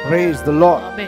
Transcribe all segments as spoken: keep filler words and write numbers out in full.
Praise the Lord. Amen.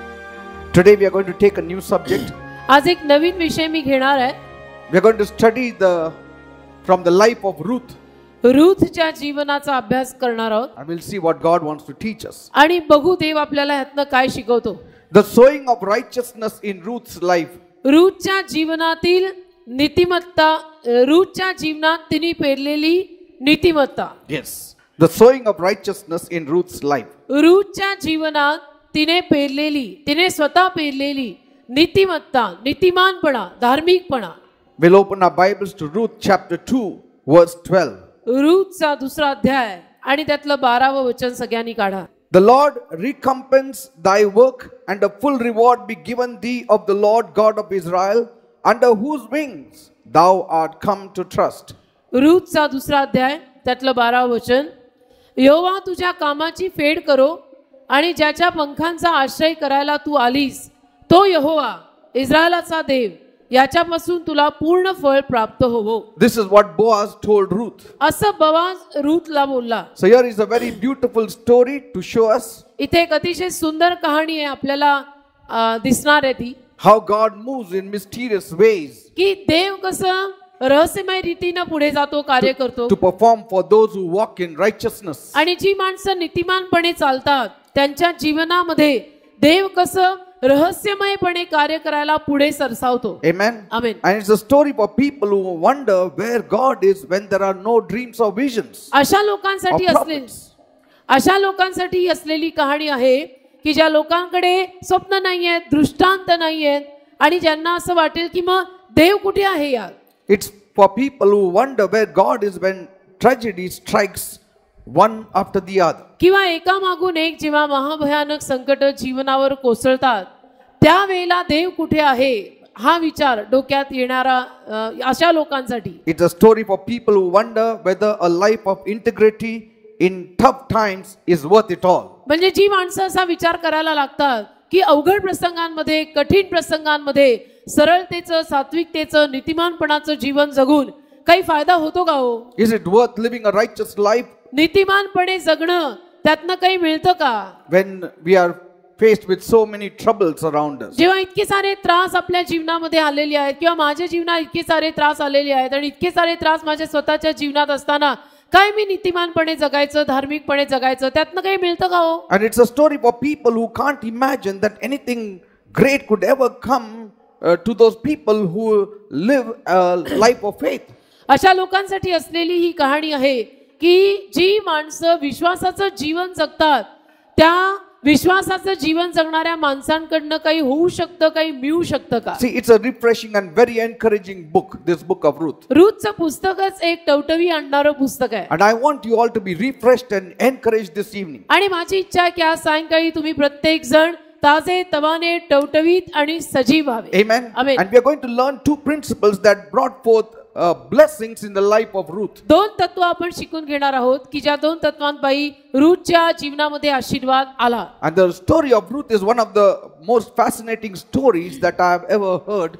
Today we are going to take a new subject. आज एक नवीन विषय मी घेणार आहे. We are going to study the from the life of Ruth. रूथच्या जीवनाचा अभ्यास करणार आहोत And we'll see what God wants to teach us. आणि बघू देव आपल्याला ह्यातनं काय शिकवतो. The sowing of righteousness in Ruth's life. रूथच्या जीवनातील नीतिमत्ता, रूथच्या जीवनात तिने पेरलेली नीतिमत्ता. Yes. The sowing of righteousness in Ruth's life. रूथच्या जीवनात तिने पेरलेली, तिने स्वतः पेरलेली नीतिमत्ता, नीतिमानपणा, धार्मिकपणा. We'll open our Bibles to Ruth chapter two verse twelve. रूथचा दुसरा अध्याय आणि त्यातलं बारावं वचन सगळ्यांनी काढा. The Lord recompense thy work, and a full reward be given thee of the Lord God of Israel, under whose wings thou art come to trust. रूथचा दुसरा अध्याय त्यातलं बारावं वचन. यहोवा तुझ्या कामाची फेड करो आणि ज्याच्या पंखांचा आश्रय करायला तू आलीस तो यहोवा इस्रायलाचा देव, याच्यापासून तुला पूर्ण फळ प्राप्त होवो. This is what Boaz told Ruth. असं बोआज रूथला बोलला. So here is a very beautiful story to show us इथे एक अतिशय सुंदर कहाणी आहे आपल्याला अ, दिसणार आहे ती, how God moves in mysterious ways की देव कसं रहस्यमय रीतीने पुढे जातो, कार्य करतो. to perform for those who walk in righteousness. आणि जी माणसं नीतिमानपणे चालतात त्यांच्या जीवनामध्ये देव कसं रहस्यमयपणे कार्य करायला पुढे सरसावतो. Amen. Amen. And it's a story for people who wonder where God is when there are no dreams or visions. अशा लोकांसाठी Or असलेली prophets. अशा लोकांसाठी असलेली कहाणी आहे की ज्या लोकांकडे स्वप्न नाहीयेत, दृष्टांत नाहीयेत आणि ज्यांना असं वाटेल की मग देव कुठे आहे यार. It's for people who wonder where God is when tragedy strikes one after the other. किंवा एकामागून एक जेव्हा महाभयानक संकट जीवनावर कोसळतात त्यावेळेला देव कुठे आहे हा विचार डोक्यात येणारा अ, अशा लोकांसाठी. It's a story for people who wonder whether a life of integrity in tough times is worth it all. म्हणजे जी माणसं असा विचार करायला लागतात की अवघड प्रसंगांमध्ये, कठीण प्रसंगांमध्ये सरळतेचं, सात्विकतेचं, नीतिमानपणाचं जीवन जगून काही फायदा होतो का हो. Is it worth living a righteous life नीतिमानपणे जगणं त्यातनं काही मिळतं का. when we are faced with so many troubles around us? जेव्हा इतके सारे त्रास आपल्या जीवनामध्ये आलेले आहेत किंवा माझ्या जीवनात इतके सारे त्रास आलेले आहेत आणि इतके सारे त्रास माझ्या स्वतःच्या जीवनात असताना काय मी नीतिमानपणे जगायचं, धार्मिकपणे जगायचं, त्यातनं काही मिळतं का हो. And it's a story for people who can't imagine that anything great could ever come uh, to those people who live a life of faith. अशा लोकांसाठी असलेली ही कहाणी आहे की जी माणसं विश्वासाचं जीवन जगतात त्या विश्वासाचं जीवन जगणाऱ्या माणसांकडनं काही होऊ शकतं, काही मिळू शकतं का. See, it's a refreshing and very encouraging book, this book of Ruth. रूथचं पुस्तकच एक टवटवी आणणारं पुस्तक आहे. And I want you all to be refreshed and encouraged this evening. आणि माझी इच्छा आहे की आज सायंकाळी तुम्ही प्रत्येक जण ताजे तवाने, टवटवीत आणि सजीव व्हावे. Amen. Amen. And we are going to learn two principles that brought forth uh, blessings in the life of Ruth. दोन तत्व आपण शिकून घेणार आहोत की ज्या दोन तत्वांपायी रूथच्या जीवनामध्ये आशीर्वाद आला. And the story of Ruth is one of the most fascinating stories that I have ever heard.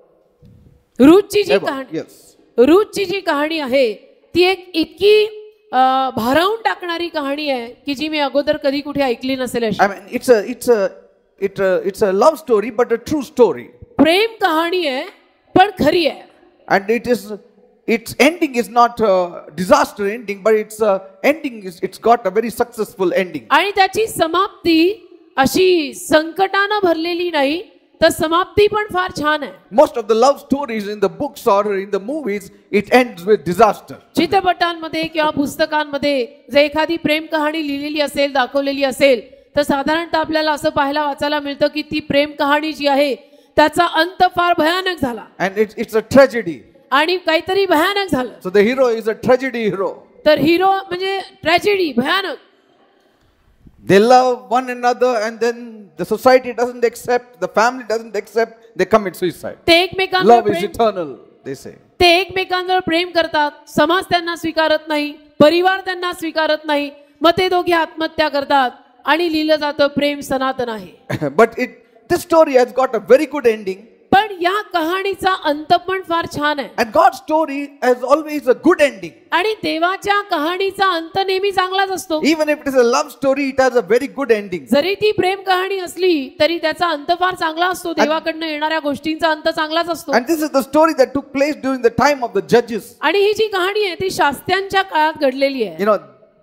रूथची G Ever. कहाणी Yes. रूथची जी कहाणी आहे ती एक इतकी अ, भारावून टाकणारी कहाणी आहे की जी मी अगोदर कधी कुठे ऐकली नसेल अशी. I mean, it's a, it's a, it, a, it's a love story, but a true story. प्रेम कहाणी आहे पण खरी आहे. And it is, its ending is not a disaster ending, but its uh, ending is, it's got a very successful ending. आणि त्याची समाप्ती अशी संकटानं भरलेली नाही तर समाप्ती पण फार छान आहे. Most of the love stories in the books or in the movies, it ends with disaster. चित्रपटांमध्ये किंवा पुस्तकांमध्ये जर एखादी प्रेम कहाणी लिहिलेली असेल, दाखवलेली असेल तर साधारणतः आपल्याला असं पाहायला वाचायला मिळतं की ती प्रेम कहाणी जी आहे त्याचा अंत फार भयानक झाला And it's, it's a tragedy. आणि काहीतरी भयानक झालं. So the hero is a tragedy hero. तर हिरो म्हणजे ट्रॅजेडी, भयानक. They love one another and then the society doesn't accept, the family doesn't accept, they commit suicide. ते एकमेकांवर Love is Prem eternal, they say. ते एकमेकांवर प्रेम करतात, समाज त्यांना स्वीकारत नाही, परिवार त्यांना स्वीकारत नाही, मग ते दोघे आत्महत्या करतात आणि लिहिलं जातं प्रेम सनातन आहे. But it, this story has got a very good ending. पण या कहाणीचा अंत पण फार छान आहे. And God's story has always a good ending. आणि देवाच्या कहाणीचा अंत नेहमी चांगलाच असतो. Even if it is a love story, it has a very good ending. जरी ती प्रेम कहाणी असली तरी त्याचा अंत फार चांगला असतो. देवाकडनं येणाऱ्या गोष्टींचा अंत चांगलाच असतो. And this is the story that took place during the time of the judges. आणि ही जी कहाणी आहे ती शास्त्यांच्या काळात घडलेली आहे. You know,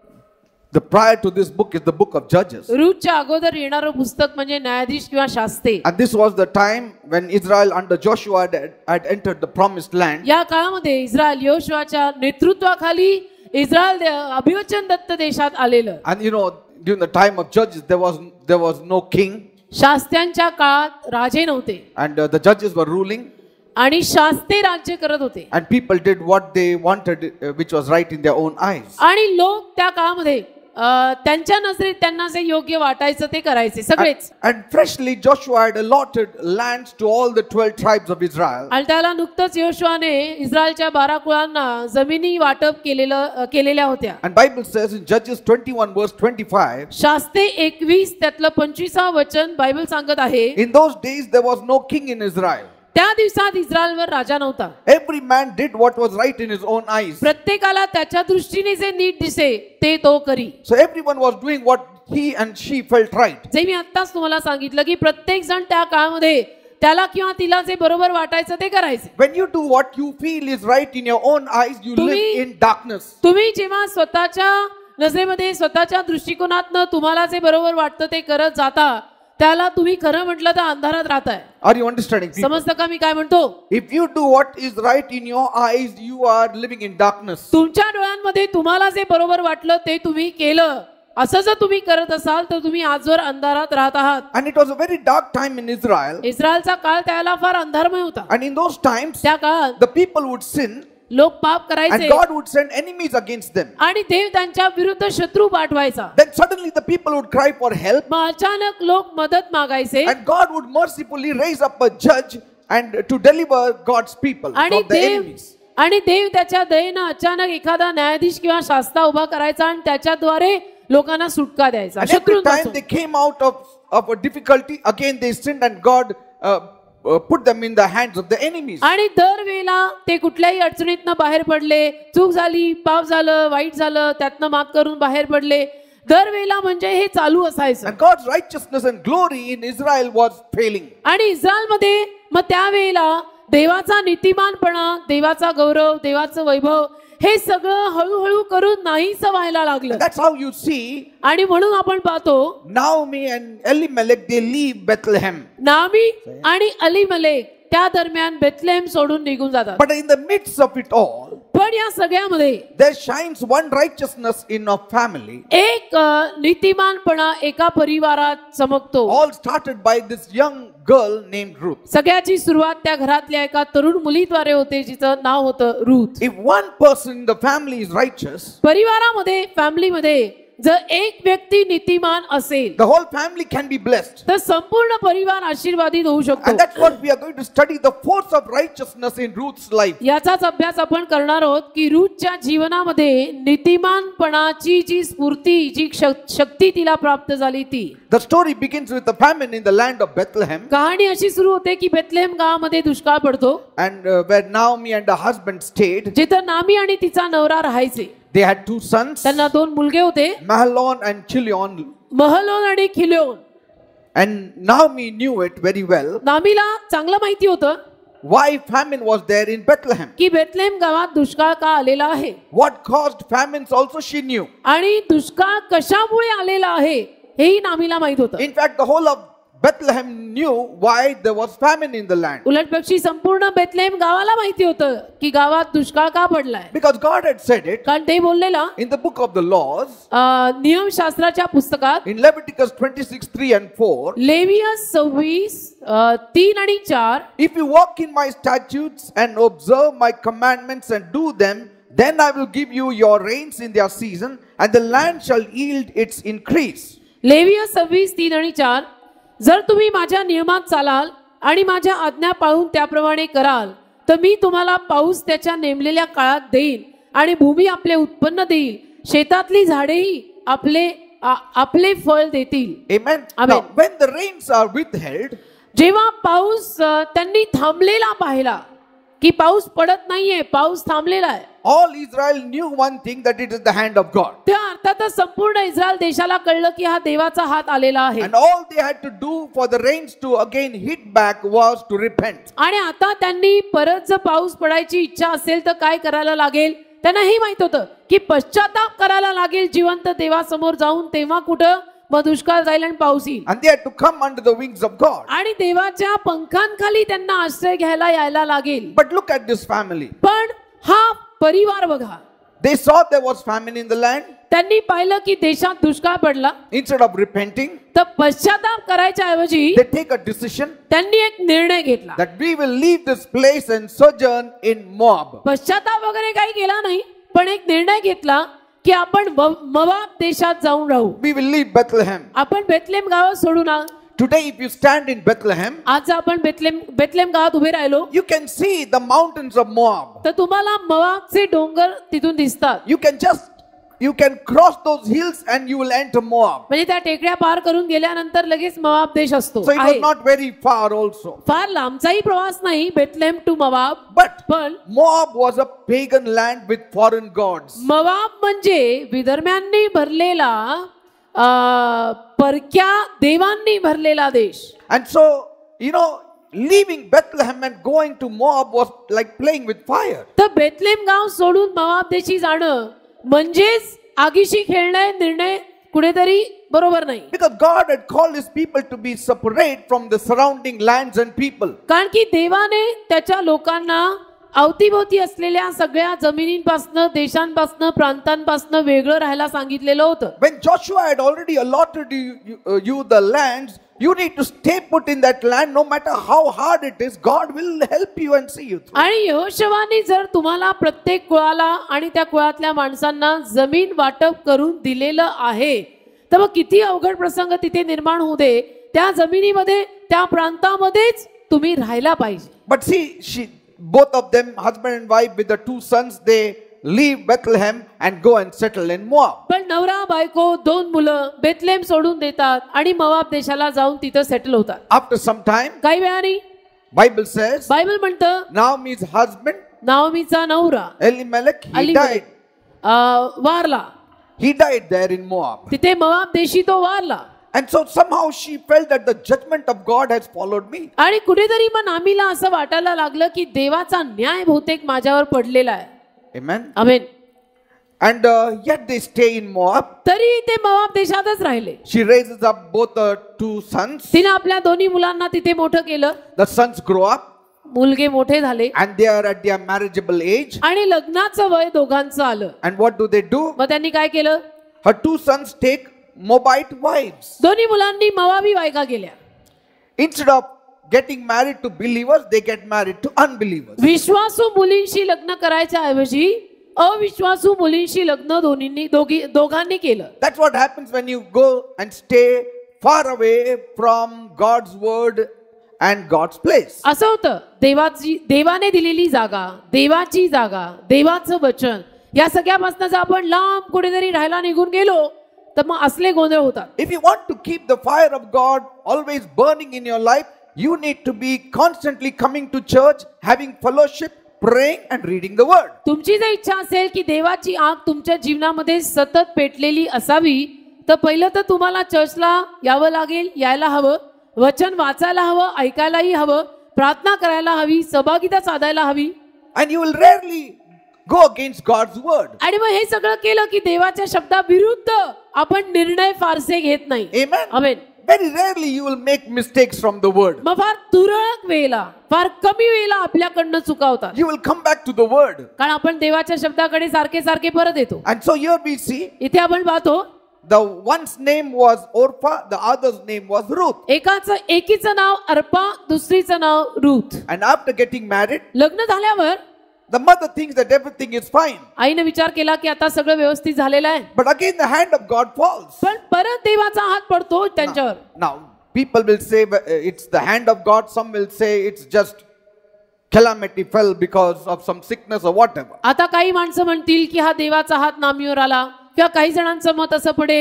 the prior to this book is the book of Judges. रूथच्या अगोदर येणारं पुस्तक म्हणजे न्यायाधीश किंवा शास्त्रे. And this was the time when Israel under Joshua had, had entered the promised land. या काळामध्ये इस्रायल योशुआच्या नेतृत्वाखाली इस्रायल अभिवचन दत्त देशात आलेलं. And you know, during the time of Judges there was there was no king. शास्त्यांच्या काळात राजे नव्हते. And uh, the judges were ruling. आणि शास्त्रे राज्य करत होते. And people did what they wanted, uh, which was right in their own eyes. आणि लोक त्या काळामध्ये त्यांच्या नजरेत त्यांना जे योग्य वाटायचं ते करायचे सगळेच. And freshly Joshua had allotted lands to all the twelve tribes of Israel. आणि त्याला नुकतंच योशुआने इस्रायलच्या बारा कुळांना जमिनी वाटप केलेलं केलेल्या होत्या. And Bible says in Judges twenty-one verse twenty-five. शास्त्रे एकवीस त्यातलं पंचवीसावं वचन बायबल सांगत आहे. In those days there was no king in Israel. त्या दिवसात इस्रायलवर राजा नव्हता. Every man did what was right in his own eyes. प्रत्येकाला त्याच्या दृष्टीने जे नीट दिसे ते तो करी. So everyone was doing what he and she felt right. जे मी आत्ताच तुम्हाला सांगितलं की प्रत्येक जण त्या काळामध्ये त्याला किंवा तिला जे बरोबर वाटायचं ते करायचे. When you do what you feel is right in your own eyes, you live in darkness. तुम्ही जेव्हा स्वतःच्या नजरेमध्ये स्वतःच्या दृष्टिकोनातनं तुम्हाला जे बरोबर वाटतं ते करत जाता त्याला तुम्ही खरं म्हटलं तर अंधारात राहताय. Are you understanding? समजतं का मी काय म्हणतो? If you do what is right in your eyes, you are living in darkness. तुमच्या डोळ्यांमध्ये तुम्हाला जे बरोबर वाटलं ते तुम्ही केलं असं जर तुम्ही करत असाल तर तुम्ही आजवर अंधारात राहत आहात. And it was a very dark time in Israel. इस्रायलचा काळ त्याला फार अंधारमय होता. And in those times, त्या काळात the people would sin. लोक पाप And करायचे God would send enemies against them. आणि देव त्यांच्या विरुद्ध शत्रू पाठवायचा. Then suddenly the people would cry for help. मग अचानक लोक मदत मागायचे And God would mercifully raise up a judge and to deliver God's people आणि from the देव enemies. आणि देव त्याच्या दयेनं अचानक एखादा न्यायाधीश किंवा शास्त्रा उभा करायचा आणि त्याच्याद्वारे लोकांना सुटका द्यायचा. And every time they came out of of a difficulty, again they sinned and God uh, Uh, put them in the hands of the enemies. आणि दरवेळेला ते कुठल्याही अडचणीतनं बाहेर पडले, चूक झाली, पाप झालं, वाईट झालं, त्यातनं माफ करून बाहेर पडले. दरवेळेला म्हणजे हे चालू असायचं. And God's righteousness and glory in Israel was failing. आणि इस्रायलमध्ये मग त्यावेळेला देवाचा नीतिमानपणा, देवाचा गौरव, देवाचं वैभव हे सगळं हळूहळू करून नाहीसं व्हायला लागलं. That's how you see. आणि म्हणून आपण पाहतो Naomi and Elimelech they leave Bethlehem. नामी आणि अलीमलेक त्या दरम्यान बेथलेहेम सोडून निघून जातात. But in the midst of it all, पण या सगळ्यामध्ये there shines one righteousness in a family. एक नीतिमानपणा एका परिवारात चमकतो. All started by this young girl named Ruth. सगळ्याची सुरुवात त्या घरातल्या एका तरुण मुलीद्वारे होते जिचं नाव होतं Ruth. If one person in the family is righteous, परिवारामध्ये फॅमिलीमध्ये जर एक व्यक्ती नीतिमान असेल the whole family can be blessed. तर संपूर्ण परिवार आशीर्वादित होऊ शकतो. And that's what we are going to study, the force of righteousness in Ruth's life. याचाच अभ्यास आपण करणार आहोत की रूथच्या जीवनामध्ये नीतिमानपणाची जी स्फूर्ती, जी शक्ती तिला प्राप्त झाली ती. The story begins with a famine in the land of Bethlehem. कहाणी अशी सुरू होते की बेथलेहेम गावामध्ये दुष्काळ पडतो. And uh, where Naomi and her husband stayed. जिथं नामी आणि तिचा नवरा राहायचे. They had two sons. त्यांना दोन मुलगे होते, Mahlon and Chilion. महलोन आणि खिल्योन. And Naomi knew it very well. नामीला चांगलं माहिती होतं Why famine was there in Bethlehem. की बेथलेहेम गावात दुष्काळ का आलेला आहे. What caused famines also she knew. आणि दुष्काळ कशामुळे आलेला आहे हेही नामीला माहित होतं. In fact, the whole of Bethlehem knew why there was famine in the land. उलटपक्षी संपूर्ण बेथलेहेम गावाला माहिती होतं की गावात दुष्काळ का पडलाय. Because God had said it. कारण ते बोललेला in the book of the laws. नियमशास्त्राच्या पुस्तकात in Leviticus twenty-six three and four. लेवियस सव्वीस तीन आणि चार. If you walk in my statutes and observe my commandments and do them, then I will give you your rains in their season, and the land shall yield its increase. लेवियस सव्वीस तीन आणि चार. जर तुम्ही माझ्या नियमात चालाल आणि माझ्या आज्ञा पाळून त्याप्रमाणे कराल तर मी तुम्हाला पाऊस त्याच्या नेमलेल्या काळात देईल आणि भूमी आपले उत्पन्न देईल, शेतातली झाडेही आपले आपले फळ देतील. Amen. Now, when the rains are withheld, जेव्हा पाऊस अ, त्यांनी थांबलेला पाहिला की पाऊस पडत नाहीये, पाऊस थांबलेला आहे, all Israel knew one thing, that it is the hand of God. त्या अर्थातच संपूर्ण इस्रायल देशाला कळलं की हा देवाचा हात आलेला आहे. And all they had to do for the rains to again hit back was to repent. आणि आता त्यांनी परत जर पाऊस पडायची इच्छा असेल तर काय करायला लागेल, त्यांना हे माहित होतं की पश्चाताप करायला लागेल जिवंत देवासमोर जाऊन, तेव्हा कुठं मग दुष्काळ जाईल आणि पाऊस येईल. And they had to come under the wings of God. आणि देवाच्या पंखांखाली त्यांना आश्रय घ्यायला यायला लागेल. But look at this family. पण हा परिवार बघा, They saw there was famine in the land. त्यांनी पाहिलं की देशात दुष्काळ पडला, Instead of repenting, तर पश्चाताप करायच्या ऐवजी they take a decision त्यांनी एक निर्णय घेतला. that we will leave this place and sojourn in Moab. पश्चाताप वगैरे काही केला नाही, पण एक निर्णय घेतला की आपण मोआब देशात जाऊन राहू. We will leave Bethlehem. आपण बेथलेम गावात सोडू ना. Today, if you stand in Bethlehem, आज आपण बेथलेम बेथलेम गावात उभे राहिलो you can see the mountains of Moab. तर तुम्हाला मोआबचे डोंगर तिथून दिसतात. You can just, you can cross those hills and you will enter Moab. म्हणजे त्या टेकड्या पार करून गेल्यानंतर लगेच मोआब देश असतो. So it was not very far also. फार लांबचाही प्रवास नाही बेथलेम टू मोआब. But पण Moab was a pagan land with foreign gods. Moab म्हणजे विधर्म्यांनी भरलेला अ, परक्या देवांनी भरलेला देश. And so, you know, leaving Bethlehem and going to Moab was like playing with fire. तर बेथलेम गाव सोडून मोआब देशी जाणं म्हणजेच आगीशी खेळणे, निर्णय कुठेतरी बरोबर नाही. Because God had called his people to be separate from the surrounding lands and people. कारण की देवाने त्याच्या लोकांना अवतीभोवती असलेल्या सगळ्या जमिनींपासनं, देशांपासनं, प्रांतांपासनं वेगळं राहायला सांगितलेलं होतं. When Joshua had already allotted you, you, uh, you the lands, you need to stay put in that land no matter how hard it is. God will help you and see you through. आणि यहोशुवाने जर तुम्हाला प्रत्येक कुळाला आणि त्या कुळातल्या माणसांना जमीन वाटप करून दिलेलं आहे, तर मग किती अवघड प्रसंग तिथे निर्माण होऊ दे, त्या जमिनीमध्ये, त्या प्रांतामध्येच तुम्ही राहायला पाहिजे. But see, she, both of them, husband and wife with the two sons, they leave Bethlehem and go and settle in Moab. पण नवरा बायको दोन मुलं बेथलेम सोडून देतात आणि मोआब देशाला जाऊन तिथं सेटल होतात. After some time, काही वेळाने Bible says, बायबल म्हणतं Naomi's husband, नाओमीचा नवरा Elimelech, he अलीमेलेक, died. A, वारला. He died there in Moab. तिथे मोआब देशी तो वारला. And so somehow she felt that the judgment of God has followed me. आणि कुठेतरी मग नामीला असं वाटायला लागलं की देवाचा न्याय बहुतेक माझ्यावर पडलेला आहे. Amen. Amen. And uh, yet they stay in Moab. तरी ते मोआब देशातच राहिले. She raises up both the two sons. तिने आपल्या दोन्ही मुलांना तिथे मोठं केलं. The sons grow up मुलगे मोठे झाले and they are at their marriageable age. आणि लग्नाचं वय दोघांचं आलं. And what do they do? मग त्यांनी काय केलं? Her two sons take Moabite wives. दोन्ही मुलांनी मोआबी बायका केल्या. Instead of getting married to believers, they get married to unbelievers. विश्वासू मुलींशी लग्न करायच्या ऐवजी अविश्वासू मुलींशी लग्न दोन्हींनी दोघी दोघांनी केलं. That's what happens when you go and stay far away from God's word and God's place. असं होतं. देवाची देवाने दिलेली जागा, देवाची जागा, देवाचं वचन, या सगळ्यापासून जर आपण लांब कुठेतरी राहायला निघून गेलो तर मग असले गोंधळ होतात. If you want to keep the fire of God always burning in your life, you need to be constantly coming to church, having fellowship, praying and reading the word. तुमची जर इच्छा असेल की देवाची आग तुमच्या जीवनामध्ये सतत पेटलेली असावी, तर पहिलं तर तुम्हाला चर्चला यावं लागेल, यायला हवं, वचन वाचायला हवं, ऐकायलाही हवं, प्रार्थना करायला हवी, सहभागिता साधायला हवी. And you will rarely go against God's word. आणि मग हे सगळं केलं की देवाच्या शब्दाविरुद्ध आपण निर्णय फारसे घेत नाही. Amen. Amen. Very rarely you will make mistakes from the word. मग फार तुरळक वेळेला, फार कमी वेळेला आपल्याकडनं चुका होतात. You will come back to the word. कारण आपण देवाच्या शब्दाकडे सारखे सारखे परत येतो. And so here we see इथे आपण पाहतो the one's name was Orpah, the other's name was Ruth. एकाचं एकीचं नाव अर्पा, दुसरीचं नाव Ruth. And after getting married, लग्न झाल्यावर the mother thinks that everything is fine. आईने विचार केला की आता सगळं व्यवस्थित झालेलं आहे. But again the hand of God falls. पण परत देवाचा हात पडतो त्यांच्यावर. Now, people will say uh, it's the hand of God. Some will say it's just calamity fell because of some sickness or whatever. आता काही माणसं म्हणतील की हा देवाचा हात नामीवर आला, किंवा काही जणांचं मत असं पडेल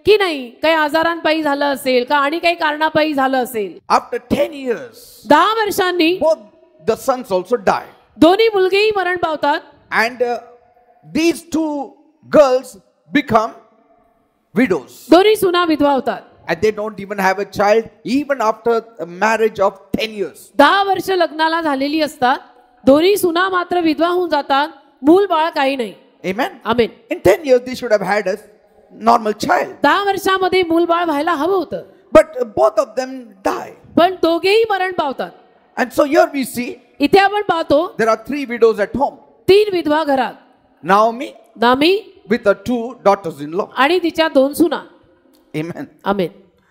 की नाही काही आजारांपायी झालं असेल का आणि काही कारणापायी झालं असेल. After ten years, दहा वर्षांनी both the sons also die. दोन्ही मुलगेही मरण पावतात And uh, these two girls become widows. दोन्ही सुना विधवा होतात. And they don't even have a child even after a marriage of ten years. दहा वर्ष लग्नाला झालेली असतात. दोन्ही सुना मात्र विधवा होऊन जातात. मूल बाळ काही नाही. Amen. Amen. In ten years they should have had a normal child. दहा वर्षामध्ये मूल बाळ व्हायला हवं होतं. But uh, both of them die. पण दोघेही मरण पावतात. And so here we see इथे आपण पाहतो there are three widows at home. तीन विधवा घरात. Naomi नामी with her two daughters-in-law. आणि तिच्या दोन सुना. Amen. Amen.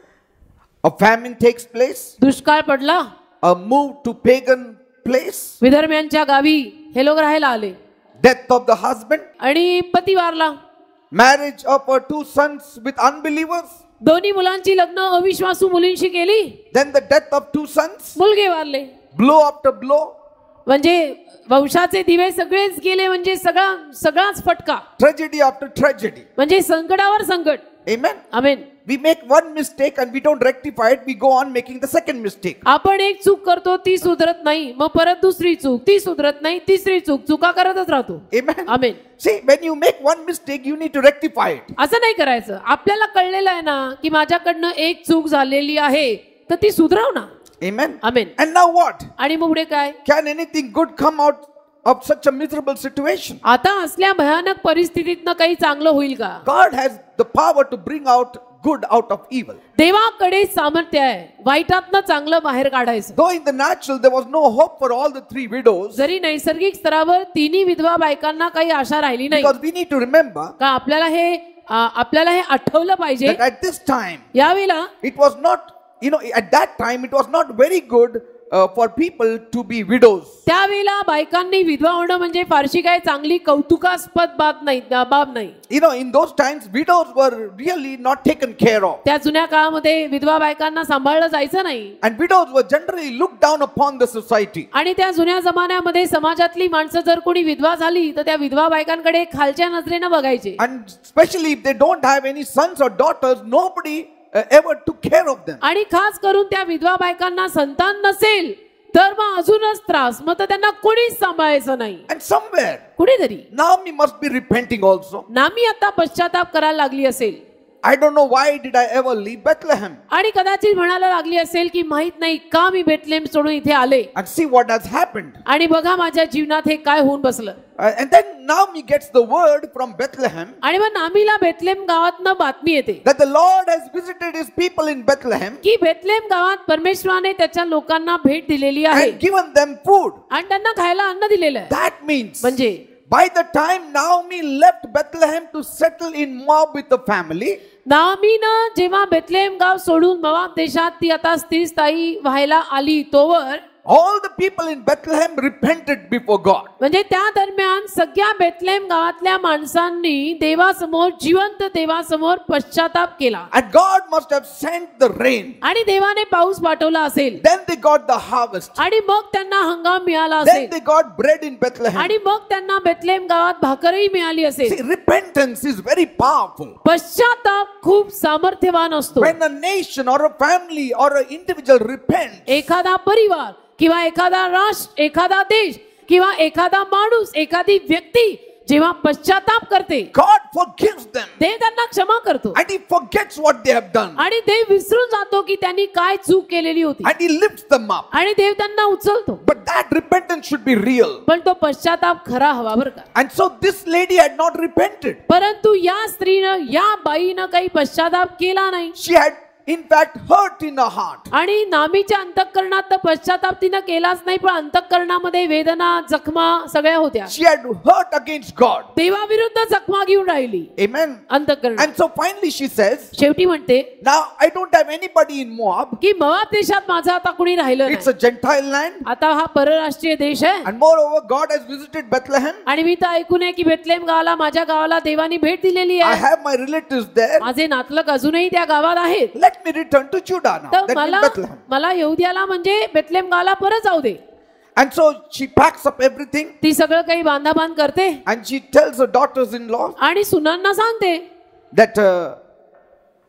A famine takes place. दुष्काळ पडला. A move to pagan place. विधर्म्यांच्या गावी हे लोक राहायला आले. Death of the husband. आणि पती वारला. Marriage of her two sons with unbelievers. दोन्ही मुलांची लग्न अविश्वासू मुलींशी केली. Then the death of two sons. मुलगे वारले. Blow after blow. म्हणजे वंशाचे दिवे सगळेच गेले. म्हणजे सगळा सगळाच फटका. Tragedy after tragedy. म्हणजे संकटावर संकट. Amen. Amen. We make one mistake and we don't rectify it. We go on making the second mistake. आपण एक चूक करतो ती सुधरत नाही. मग परत दुसरी चूक ती सुधरत नाही. तिसरी चूक चुका करतच राहतो. Amen. Amen. See, when you make one mistake, you need to rectify it. असं नाही करायचं. आपल्याला कळलेलं आहे ना की माझ्याकडनं एक चूक झालेली आहे तर ती सुधरव ना. Amen. Amen. And now what? आणि मग पुढे काय. Can anything good come out of such a miserable situation? आता असल्या भयानक परिस्थितीतनं काही चांगलं होईल का. God has the power to bring out good out of evil. देवाकडे सामर्थ्य आहे वाईटातनं चांगलं बाहेर काढायचं. Though in the natural there was no hope for all the three widows, जरी नैसर्गिक स्तरावर तिन्ही विधवा बायकांना काही आशा राहिली नाही. because we need to remember का आपल्याला हे आ, आपल्याला हे आठवलं पाहिजे. that at this time यावेळेला it was not, you know, at that time it was not very good uh, for people to be widows. त्यावेळेला बायकांनी विधवा होणं म्हणजे फारशी काय चांगली कौतुकास्पद बाब नाही बाब नाही. You know, in those times widows were really not taken care of. त्या जुन्या काळामध्ये विधवा बायकांना सांभाळलं जायचं नाही. And widows were generally looked down upon the society. आणि त्या जुन्या जमान्यामध्ये समाजातली माणसं जर कोणी विधवा झाली तर त्या विधवा बायकांकडे खालच्या नजरेनं बघायचे. And especially if they don't have any sons or daughters, nobody uh, ever took care of them. आणि खास करून त्या विधवा बायकांना संतान नसेल तर मग अजूनच त्रास. मग तर त्यांना कोणीच सांभाळायचं नाही. And somewhere कुणीतरी Naomi must be repenting also. नामी आता पश्चाताप करायला लागली असेल. I don't know why did I ever leave Bethlehem. आणि कदाचित म्हणायला लागली असेल की माहित नाही का मी बेथलेम सोडून इथे आले. And see what has happened. आणि बघा माझ्या जीवनात हे काय होऊन बसलं. Uh, and then Naomi gets the word from Bethlehem आणि मग नामीला बेथलेम गावातनं बातमी येते that the Lord has visited his people in Bethlehem की बेथलेम गावात परमेश्वराने त्याच्या लोकांना भेट दिलेली आहे and given them food. आणि त्यांना खायला अन्न दिलेलं आहे. That means म्हणजे by the time Naomi left Bethlehem to settle in Moab with the family, नामीनं जेव्हा बेथलेम गाव सोडून मोआब देशात ती आता स्थिर स्थायी व्हायला आली तोवर all the people in Bethlehem repented before God. म्हणजे त्या दरम्यान सगळ्या बेथलेम गावातल्या माणसांनी देवासमोर जिवंत देवासमोर पश्चाताप केला. And God must have sent the rain. आणि देवाने पाऊस पाठवला असेल. Then they got the harvest. आणि मग त्यांना हंगाम मिळाला Then असेल. they got bread in Bethlehem. आणि मग त्यांना बेथलेम गावात भाकरही मिळाली See, असेल. repentance is very powerful. पश्चाताप खूप सामर्थ्यवान असतो. When a nation or a family or an individual repents, एखादा परिवार किंवा एखादा राष्ट्र एखादा देश किंवा एखादा माणूस एखादी व्यक्ती जेव्हा पश्चाताप करते God forgives them. देव त्यांना क्षमा करतो. And he forgets what they have done. आणि देव विसरून जातो की त्यांनी काय चूक केलेली होती. And he lifts them up. आणि देव त्यांना उचलतो. But that repentance should be real. पण तो पश्चाताप खरा हवा बरं का. And so this lady had not repented. परंतु या स्त्रीनं या बाईनं काही पश्चाताप केला नाही. She had in fact hurt in her heart. आणि नामीच्या अंतःकरणात तर पश्चाताप तिनं केलाच नाही पण अंतःकरणामध्ये वेदना जखमा सगळ्या होत्या. She had hurt against God. देवाविरुद्ध जखमा घेऊन राहिली. Amen. अंतःकरणात. And so finally she says, शेवटी म्हणते now I don't have anybody in Moab. की मोआब देशात माझं आता कुणी राहिलं It's नाही. a Gentile land. आता हा परराष्ट्रीय देश आहे. And moreover, God has visited Bethlehem. आणि मी तर ऐकून आहे की बेथलेम गावाला माझ्या गावाला देवानी भेट दिलेली I आहे. have my relatives there. माझे नातलग अजूनही त्या गावात आहेत. Let me return to Judah now. तर That मला means Bethlehem. मला यहुद्याला म्हणजे बेथलेम गावाला परत जाऊ दे. And so she packs up everything ती सगळं काही बांधाबांध करते and she tells her daughters-in-law आणि सुनांना सांगते that uh,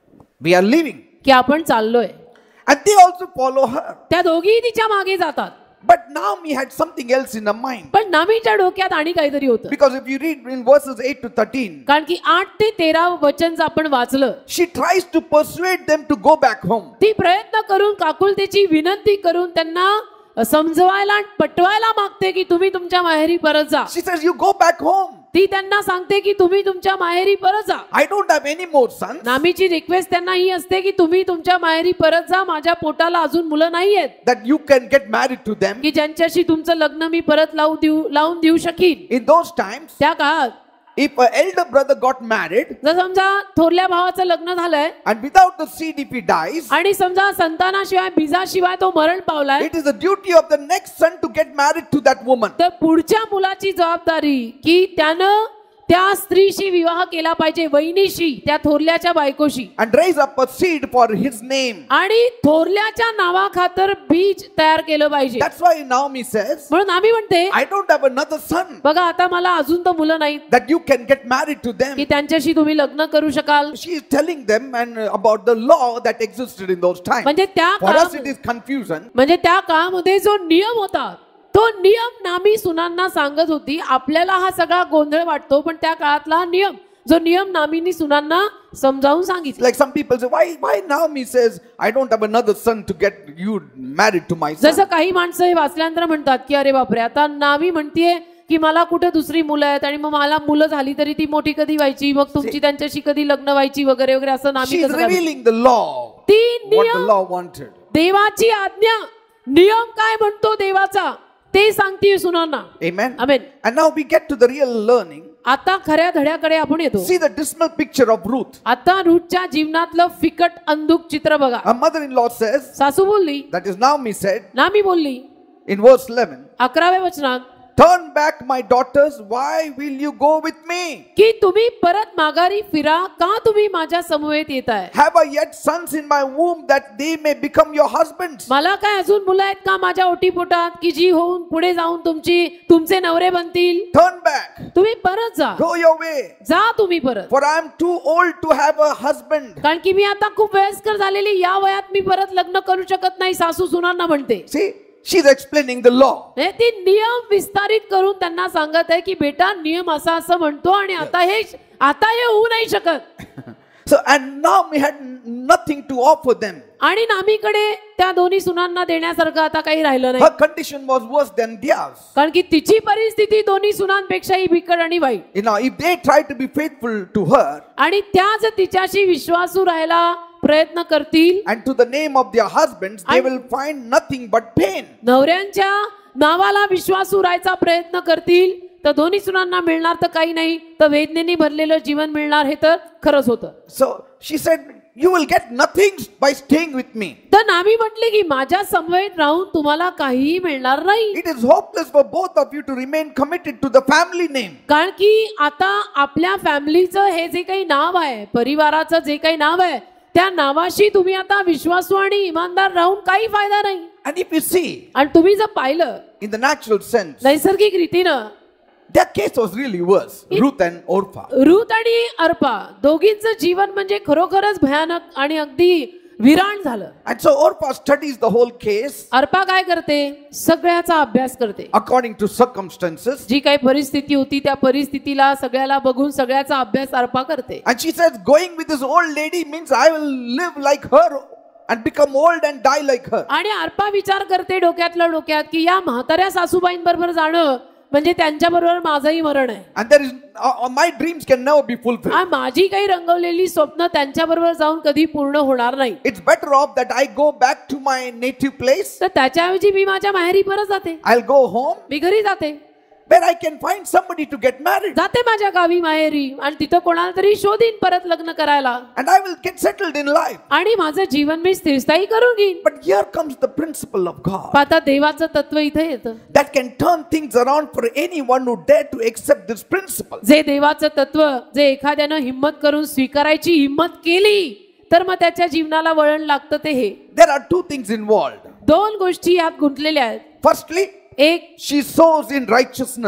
We are leaving. की आपण चाललोय. And they also follow her. त्या दोघीही तिच्या मागे जातात. But Naomi had something else in her mind. पण नामीच्या डोक्यात आणि काहीतरी होतं. Because if you read in verses eight to thirteen, कारण की आठ ते तेरा वचन जर आपण वाचलं, she tries to persuade them to go back home. ती प्रयत्न करून काकुलतेची विनंती करून त्यांना समजवायला आणि पटवायला मागते की तुम्ही तुमच्या माहेरी परत जा. She says, you go back home. ती त्यांना सांगते की तुम्ही तुमच्या माहेरी परत जा. I don't have any more sons. नामीची रिक्वेस्ट त्यांना ही असते की तुम्ही तुमच्या माहेरी परत जा, माझ्या पोटाला अजून मुलं नाहीयेत That you can get married to them. की ज्यांच्याशी तुमचं लग्न मी परत लावू देऊ लावून देऊ शकीन. In those times, त्या काळात if an elder brother got married, जर समजा थोरल्या भावाचं लग्न झालंय and without the seed if he dies, आणि समजा संतानाशिवाय बीजाशिवाय तो मरण पावलाय, it is the duty of the next son to get married to that woman. तर पुढच्या मुलाची जबाबदारी की त्यानं त्या स्त्रीशी विवाह केला पाहिजे, वहिनीशी, त्या थोरल्याच्या बायकोशी, And raise up a seed for his name. आणि थोरल्याच्या नावाखातर बीज तयार केलं पाहिजे. That's why Naomi says, म्हणून आम्ही म्हणते I don't have another son बघा आता मला अजून तर मुलं नाहीत that you can get married to them. की त्यांच्याशी तुम्ही लग्न करू शकाल. She is telling them and about the law that existed in those times. म्हणजे त्या For us it काळामध्ये is confusion. म्हणजे त्या काळामध्ये जो नियम होता तो नियम नामी सुनांना सांगत होती. आपल्याला हा सगळा गोंधळ वाटतो, पण त्या काळातला हा नियम, जो नियम नामीनी सुनांना समजावून सांगितलं. Like some people say, why why Naomi says, I don't have another son to get you married to my son. जसं काही माणसं हे वाचल्यानंतर म्हणतात की अरे बापरे, आता नामी म्हणतीये की मला कुठे दुसरी मुलं आहेत आणि मग मला मुलं झाली तरी ती मोठी कधी व्हायची, मग तुमची त्यांच्याशी कधी लग्न व्हायची वगैरे वगैरे असं नामी She is कसं करते? revealing the law. ती What the नियम, law wanted. देवाची आज्ञा, नियम काय म्हणतो देवाचा ते सांगते सुनांना. Amen. Amen. And now we get to the real learning. आता खऱ्या धड्याकडे आपण येतो. See the dismal picture of Ruth. आता रूथच्या जीवनातलं फिकट अंधुक चित्र बघा. Her mother-in-law says, सासू बोलली, that is Naomi said नामी बोलली in verse eleven, अकराव्या वचनात, turn back my daughters, why will you go with me? की तुम्ही परत माघारी फिरा, का तुम्ही माझ्या समवेत येताय? Have I yet sons in my womb that they may become your husbands? मला काय अजून मुलं आहेत का माझ्या ओटीपोटात की जी होऊन पुढे जाऊन तुमची तुमचे नवरे बनतील? Turn back. तुम्ही परत जा, Go your way. जा तुम्ही परत. For I am too old to have a husband. कारण की मी आता खूप वयस्कर झालेली, या वयात मी परत लग्न करू शकत नाही, सासू सुनांना म्हणते. See, she's explaining the law. हे ती नियम विस्तारित करून त्यांना सांगत आहे की बेटा नियम असा असं म्हणतो आणि आता हे आता हे होऊ नाही शकत. So and Naomi had nothing to offer them. आणि नामीकडे त्या दोन्ही सुनांना देण्यासारखं आता काही राहिलं नाही. Her condition was worse than theirs. कारण की तिची परिस्थिती दोन्ही सुनांपेक्षाही बिकट आणि वाईट. You know, if they tried to be faithful to her आणि त्या जर तिच्याशी विश्वासू राहायला प्रयत्न करतील and to the name of their husbands, they will find nothing but pain. नवऱ्यांच्या नावाला विश्वासू राहायचा प्रयत्न करतील तर दोन्ही सुनांना मिळणार तर काही नाही, तर वेदनेने भरलेलं जीवन मिळणार, हे तर खरंच होतं. So she said, you will get nothing by staying with me. तर नामी म्हटली की माझ्या समवेत राहून तुम्हाला काहीही मिळणार नाही. It is hopeless for both of you to remain committed to the family name. कारण की आता आपल्या फॅमिलीचं हे जे काही नाव आहे, परिवाराचं जे काही नाव आहे, त्या नावाशी तुम्ही आता विश्वासू आणि इमानदार राहून काही फायदा नाही. And if you see, आणि तुम्ही जर पाहिलं in the natural sense, नैसर्गिक रीतीनं their case was really worse. Ruth and Orpah. Ruth आणि अर्पा दोघींचं जीवन म्हणजे खरोखरच भयानक आणि अगदी विराण झालं. And so Orpah studies the whole case Arpa काय करते? सगळ्याचा अभ्यास करते. according to circumstances. जी काही परिस्थिती होती त्या परिस्थितीला सगळ्याला बघून सगळ्याचा अभ्यास अर्पा करते. And she says, going with this old lady means I will live like her and become old and die like her. आणि अर्पा विचार करते डोक्यातल्या डोक्यात की या म्हाताऱ्या सासूबाईंबरोबर जाणं म्हणजे त्यांच्या बरोबर माझंही मरण आहे. And there is uh, my dreams can never be fulfilled. आणि माझी काही रंगवलेली स्वप्न त्यांच्या बरोबर जाऊन कधी पूर्ण होणार नाही. It's better off that I go back to my native place. तर त्याच्याऐवजी मी माझ्या माहेरी परत जाते. I'll go home मी घरी जाते, where I can find somebody to get married. जाते माझ्या गावी माहेरी आणि तिथं कोणाला तरी शोधीन परत लग्न करायला And I will get settled in life. आणि माझं जीवन मी स्थिरस्थायी करून घेईन. But here comes the principle of God आता देवाचं तत्व इथे येतं, that can turn things around for anyone who dare to accept this principle. जे देवाचं तत्व जे एखाद्यानं हिम्मत करून स्वीकारायची हिम्मत केली तर मग त्याच्या जीवनाला वळण लागतं ते हे. There are two things involved. दोन गोष्टी यात गुंतलेल्या आहेत. Firstly, एक, she sows in righteousness.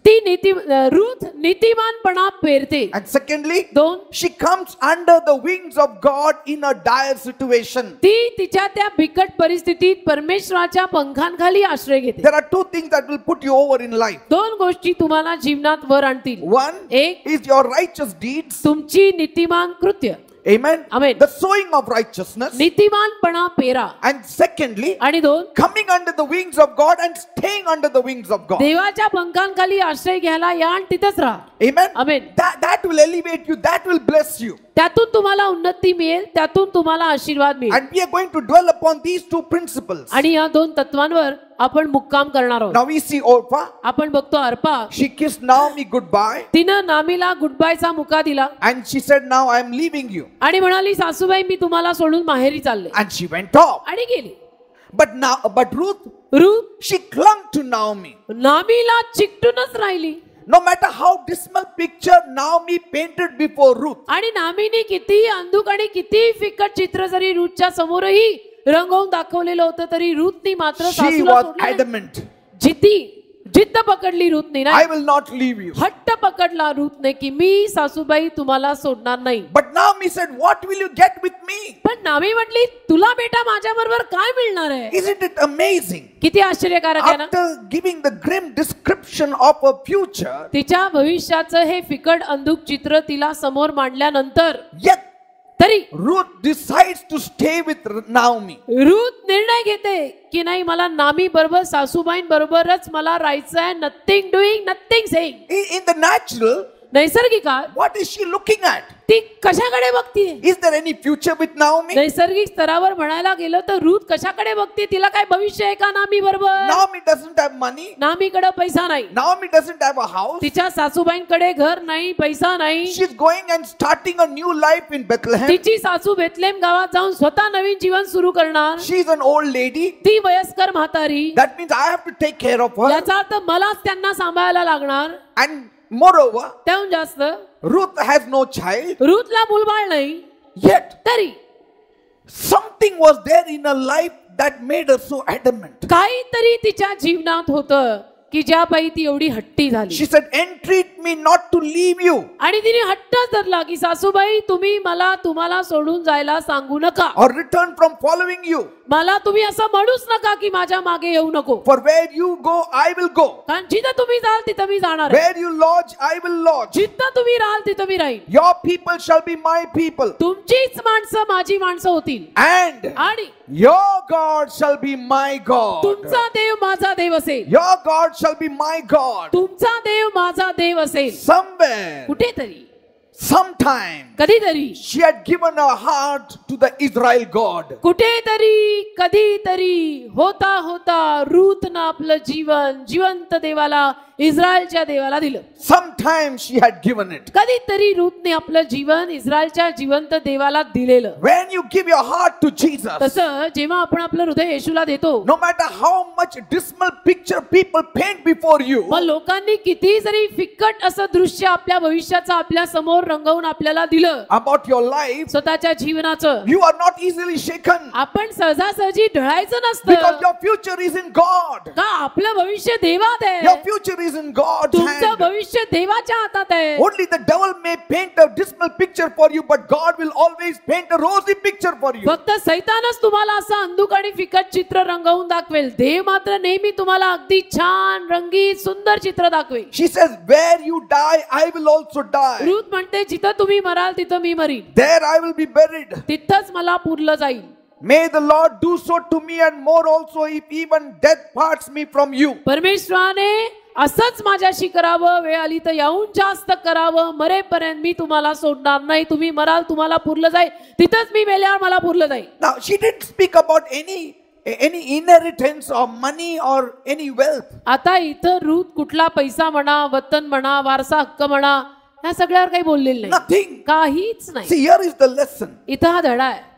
ती नीती रूथ नीतिमानपणा पेरते. And secondly, दोन, she comes under the wings of God in a dire situation. ती तिच्या त्या बिकट परिस्थितीत परमेश्वराच्या पंखांखाली आश्रय घेते. There are two things that will put you over in life. दोन गोष्टी तुम्हाला जीवनात वर आणतील. One एक, is your righteous deeds. तुमची नीतिमान कृत्य. Amen. Amen. The sowing of righteousness. नीतिमानपणा पेरा. And secondly, आणि दोन, coming under the wings of God and staying under the wings of God. देवाच्या पंखांखाली आश्रय घ्यायला या आणि तिथेच राहा. Amen. Amen. That, that will elevate you. That will bless you. त्यातून तुम्हाला उन्नती मिळेल, त्यातून तुम्हाला आशीर्वाद मिळेल. And we are going to dwell upon these two principles. आणि या दोन तत्वांवर आपण मुक्काम करणार आहोत. Now we see Orpah. आपण बघतो Arpa, She kissed Naomi goodbye. तिनं नामीला गुड बायचा मुका दिला And she said, now I am leaving you. आणि म्हणाली, सासूबाई मी तुम्हाला सोडून माहेरी चालले. And she went off. आणि गेली. But now, but Ruth, Ruth she clung to Naomi. नामीला चिकटूनच राहिली. No matter how dismal picture Naomi painted before Ruth. आणि नामीने किती अंधुक आणि किती फिकट चित्र जरी रूथच्या समोरही रंगवून दाखवलेलं होतं, तरी रूथनी मात्र She सासूला was सोडलं नाही. adamant. जिद्दी जिद्द पकडली रूथने ना, I will not leave you. हट्ट पकडला रूथने की मी सासूबाई तुम्हाला सोडणार नाही. But Naomi said, what will you get with me? पण नामी म्हटली, तुला बेटा माझ्या बरोबर काय मिळणार आहे? Isn't it amazing? किती आश्चर्यकारक आहे ना. After giving the grim description of her future, तिच्या भविष्याचं हे फिकट अंधुक चित्र तिला समोर मांडल्यानंतर yet तरी Ruth decides to stay with Naomi. Ruth निर्णय घेते की नाही, मला नामी बरोबर सासूबाईं बरोबरच मला राहायचं आहे. Nothing doing, nothing saying. In, in the natural, नैसर्गिकात what is she looking at? ती कशाकडे बघतीये? Is there any future with Naomi? नैसर्गिक स्तरावर म्हणायला गेलं तर रूथ कशाकडे बघते? तिला काय भविष्य आहे का नामी बरोबर? Naomi doesn't have money. नामीकडे पैसा नाही. Naomi doesn't have a house. तिच्या सासूबाईंकडे घर नाही, पैसा नाही. She's going and starting a new life in Bethlehem. तिची सासू बेथलेम गावात जाऊन स्वतः नवीन जीवन सुरू करणार. She's an old lady. ती वयस्कर म्हातारी. That means I have to take care of her. याचा अर्थ मलाच त्यांना सांभाळायला लागणार. And moreover, त्याहून जास्त Ruth has no child. रूथला मुलबाळ नाही. Yet, तरी something was there in her life that made her so adamant. काहीतरी तिच्या जीवनात होतं की ज्या बाई ती एवढी हट्टी झाली. She said, entreat me not to leave you. आणि तिने हट्टच धरला की सासूबाई तुम्ही मला तुम्हाला सोडून जायला सांगू नका, Or return from following you. मला तुम्ही असं म्हणूच नका की माझ्या मागे येऊ नको. For where you go, I will go. कारण जिथं तुम्ही जाल तिथं मी जाणार आहे. Where you lodge, I will lodge. जिथं तुम्ही राहाल तिथं मी राहीन. Your people shall be my people. तुमचीच माणसं माझी माणसं होतील. And आणि your God shall be my God. तुमचा देव माझा देव असेल. Your God shall be my God. तुमचा देव माझा देव असेल. Somewhere, कुठेतरी sometime, कधीतरी she had given her heart to the Israel God. कुठेतरी कधीतरी होता होता रूथनं आपलं जीवन जिवंत देवाला, इस्रायलच्या देवाला दिलं. Sometime she had given it. कधीतरी रूथने आपलं जीवन इस्रायलच्या जिवंत देवाला दिलेलं. When you give your heart to Jesus, तसं जेव्हा आपण आपलं हृदय येशूला देतो, no matter how much dismal picture people paint before you, मग लोकांनी किती जरी फिक्कट असं दृश्य आपल्या भविष्याचं आपल्या समोर रंगवून आपल्याला दिलं, about your life, स्वतःच्या जीवनाचं, you are not easily shaken. आपण सहजासहजी ढळायचं Because नसतं. your future is in God. का आपलं भविष्य देवात Your आहे. future is in God's तुमचं hand. भविष्य देवाच्या हातात आहे. Only the devil may paint a dismal picture for you, but God will always paint a rosy picture for you. फक्त सैतानच तुम्हाला असं अंधुक आणि फिकट चित्र रंगवून दाखवेल. देव मात्र नेहमी तुम्हाला अगदी छान रंगीत सुंदर चित्र दाखवेल. She says, where you die, I will also die. Ruth म्हणते, जिथं तुम्ही मराल तिथं मी मरीन, There I will be buried. तिथंच मला पुरलं जाईल. May the Lord do so to me and more also, if even death parts me from you. परमेश्वराने असंच माझ्याशी करावं, वेळ आली तर याहून जास्त करावं. मरेपर्यंत मी तुम्हाला सोडणार नाही. तुम्ही मराल तुम्हाला पुरलं जाईल, तिथंच मी मेल्यावर मला पुरलं जाईल. Now, she didn't speak about any any inheritance or money or any wealth. आता इथं रूथ कुठला पैसा म्हणा, वतन म्हणा, वारसा हक्क म्हणा, ह्या सगळ्यावर काही बोललेलं नाही. Nothing. काहीच नाही. See, here is the lesson. इथं हा धडा आहे.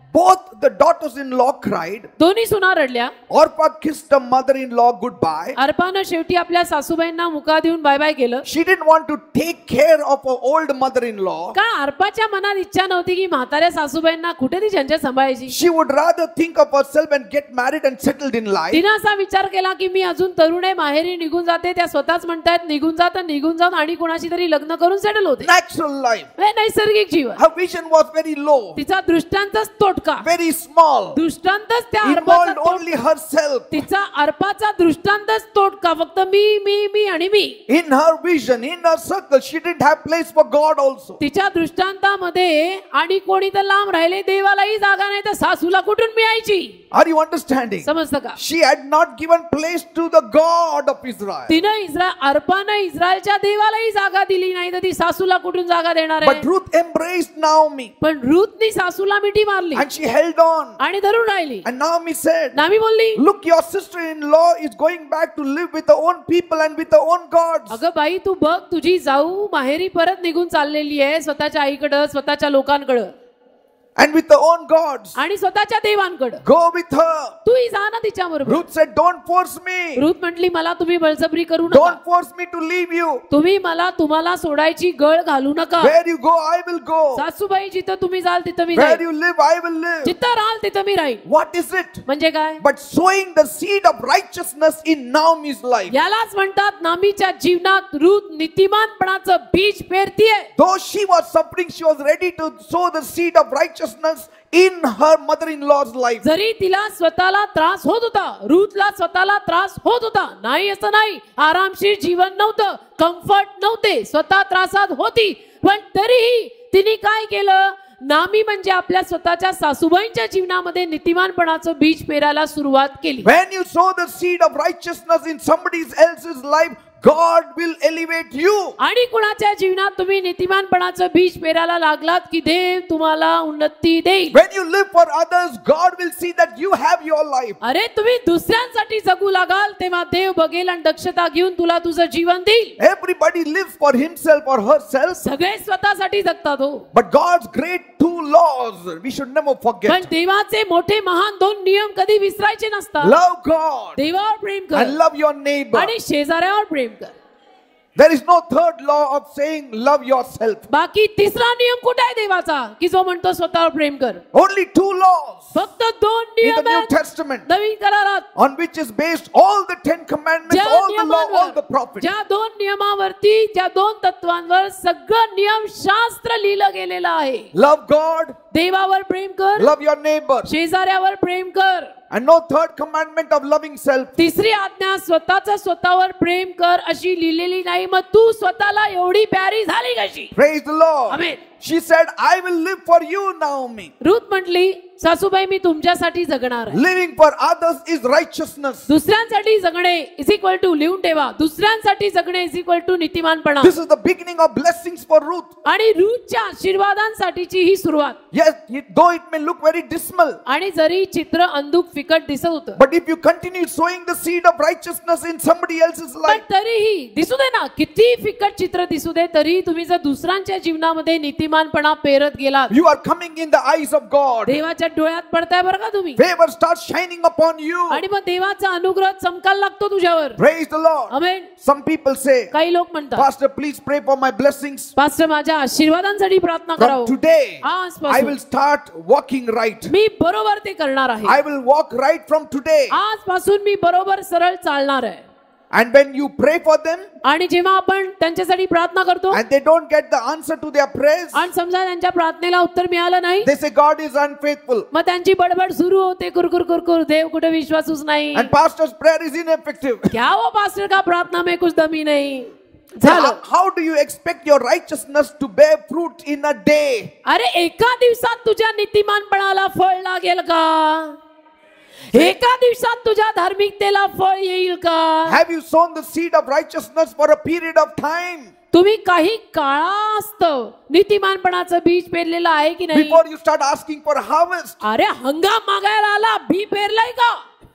both the daughters-in-law cried. दोन्ही सुना रडल्या. Orpah kissed her mother-in-law goodbye. अर्पानं शेवटी आपल्या सासूबाईंना मुका देऊन बाय बाय केलं. She didn't want to take care of her old mother-in-law. का अर्पाच्या मनात इच्छा नव्हती की म्हाताऱ्या सासूबाईंना कुठे ती झंझट सांभाळायची. She would rather think of herself and get married and settled in life. तिने असा विचार केला की मी अजून तरुण आहे, माहेरी निघून जाते. त्या स्वतःच म्हणतायत निघून जात निघून जाऊन आणि कोणाशी तरी लग्न करून सेटल होते. Natural life. हे नैसर्गिक जीवन. Her vision was very low. तिचा दृष्टांतच तोटका. Very small. दृष्टांतच त्या Involved अर्पाचा only herself. तिचा अर्पाचा दृष्टांतच तोटका. फक्त मी मी मी आणि मी. In her vision, in her circle, she didn't have place for God also. तिच्या दृष्टांतामध्ये आणि कोणी तर लांब राहिले, देवालाही जागा नाही, तर सासूला कुठून मिळायची. Are you understanding? समजतं का? She had not given place to the God of Israel. तिने इस्रा अर्पानं इस्रायलच्या देवालाही जागा दिली नाही, तर ती सासूला कुठून जागा देणार But आहे. Ruth embraced Naomi पण रूथनी सासूला मिठी मारली and she held on. आणि धरून राहिली. And Naomi said, नामी बोलली, look, your sister-in-law is going back to live with her own people and with her own gods. अगं बाई तू बघ, तुझी जाऊ माहेरी परत निघून चाललेली आहे, स्वतःच्या आईकडं, स्वतःच्या लोकांकडं And with her own gods. आणि स्वतःच्या देवांकडं. Go with her. तूही जा ना तिच्या बरोबर. Ruth said, don't force me. Ruth म्हटली, मला तुम्ही बळजबरी करू नका. Don't force me to leave you. तुम्ही मला तुम्हाला सोडायची गळ घालू नका. Where you go, I will go. सासूबाई जिथं तुम्ही जाल तिथं मी Where जाईन. you live, I will live. जिथं राहाल तिथं मी राहीन. What is it? म्हणजे काय? But sowing the seed of righteousness in Naomi's life. यालाच म्हणतात नामीच्या जीवनात रूथ नीतिमानपणाचं बीज पेरतीये. Though she was suffering, she was ready to sow the seed of righteousness in her mother-in-law's life. जरी तिला स्वतःला त्रास होत होता, रूथला स्वतःला त्रास होत होता, नाही असं नाही, आरामशीर जीवन नव्हतं, कम्फर्ट नव्हते, स्वतः त्रासात होती, पण तरीही तिने काय केलं? नामी म्हणजे आपल्या स्वतःच्या सासूबाईंच्या जीवनामध्ये नीतिमानपणाचं बीज पेरायला सुरुवात केली. When you sow the seed of righteousness in somebody else's life, God will elevate you. आणि कुणाच्या जीवनात तुम्ही नीतिमानपणाचं बीज पेरायला लागलात की देव तुम्हाला उन्नती देईल. When you live for others, God will see that you have your life. अरे तुम्ही दुसऱ्यांसाठी जगू लागाल तेव्हा देव बघेल आणि दक्षता घेऊन तुला तुझं जीवन देईल. Everybody lives for himself or herself. सगळे स्वतःसाठी जगतात हो. But God's great two laws we should never forget. पण देवाचे मोठे महान दोन नियम कधी विसरायचे नसतात. Love God देवावर प्रेम कर and love your neighbor. आणि शेजाऱ्यावर प्रेम कर. There is no third law of saying love yourself. बाकी तिसरा नियम कुठे आहे देवाचा की जो म्हणतो स्वतःवर प्रेम कर? Only two laws फक्त दोन in the नियम New आहेत Testament नवीन करारात. on which is based all the Ten Commandments, ज्या all the law, all the नियमांवर, prophets. ज्या दोन नियमावरती, ज्या दोन तत्वांवर सगळं नियम शास्त्र लिहिलं गेलेलं आहे. Love God, देवावर प्रेम कर, love your neighbor. शेजाऱ्यावर प्रेम कर. And no third commandment of loving self. तिसरी आज्ञा स्वतःच स्वतःवर प्रेम कर अशी लिहिलेली नाही. मग तू स्वतःला एवढी प्यारी झाली कशी? Praise the Lord. Amen. She said, I will live for you, Naomi. Ruth म्हटली, सासूबाई मी तुमच्यासाठी जगणार आहे. Living for others is righteousness. दुसऱ्यांसाठी जगणे इज इक्वल टू लिहून ठेवा, दुसऱ्यांसाठी जगणे इज इक्वल टू नीतिमानपणा. This is the beginning of blessings for Ruth. आणि रूथच्या आशीर्वादांसाठीची ही सुरुवात. Yes, it- though it may look very dismal. आणि जरी चित्र अंधुक फिकट दिसत होतं, But if you continue sowing the seed of righteousness in somebody else's पण life, तरीही दिसू दे ना, किती फिकट चित्र दिसू दे, तरी तुम्ही जर दुसऱ्यांच्या जीवनामध्ये नीतिमानपणा पेरत गेलात, you are coming in the eyes of God. देवाच्या डोळ्यात पडताय बरं का तुम्ही. Favor starts shining upon you. आणि मग देवाचा अनुग्रह चमकायला लागतो तुझ्यावर. Praise the Lord. Amen. Some people say, काही लोक म्हणतात, Pastor, please pray for my blessings. Pastor माझ्या आशीर्वादांसाठी प्रार्थना From करावं. today, आजपासून I will start walking right. मी बरोबर ते करणार आहे. I will walk right from today. आजपासून मी बरोबर सरळ चालणार आहे. And when you pray for them आणि जेव्हा आपण त्यांच्यासाठी प्रार्थना करतो and they don't get the answer to their prayers, आणि समजा त्यांच्या प्रार्थनेला उत्तर मिळालं नाही, they say God is unfaithful मग त्यांची बडबड सुरू होते, कुरकुर कुरकुर, देव कुठे विश्वासूच नाही. and pastor's prayer is ineffective. क्या वो पास्टर का प्रार्थना में कुछ दमी नहीं. How, झालं. how do you expect your righteousness to bear fruit in a day? अरे एका दिवसात तुझ्या नीतिमानपणाला फळ लागेल का? एका दिवसात तुझ्या धार्मिकतेला फळ येईल का? Have you sown the seed of righteousness for a period of time तुम्ही काही काळास्तव नीतिमानपणाचं बीज पेरलेलं आहे की नाही? before you start asking for harvest? अरे हंगाम मागायला आला, बी पेरलाय का?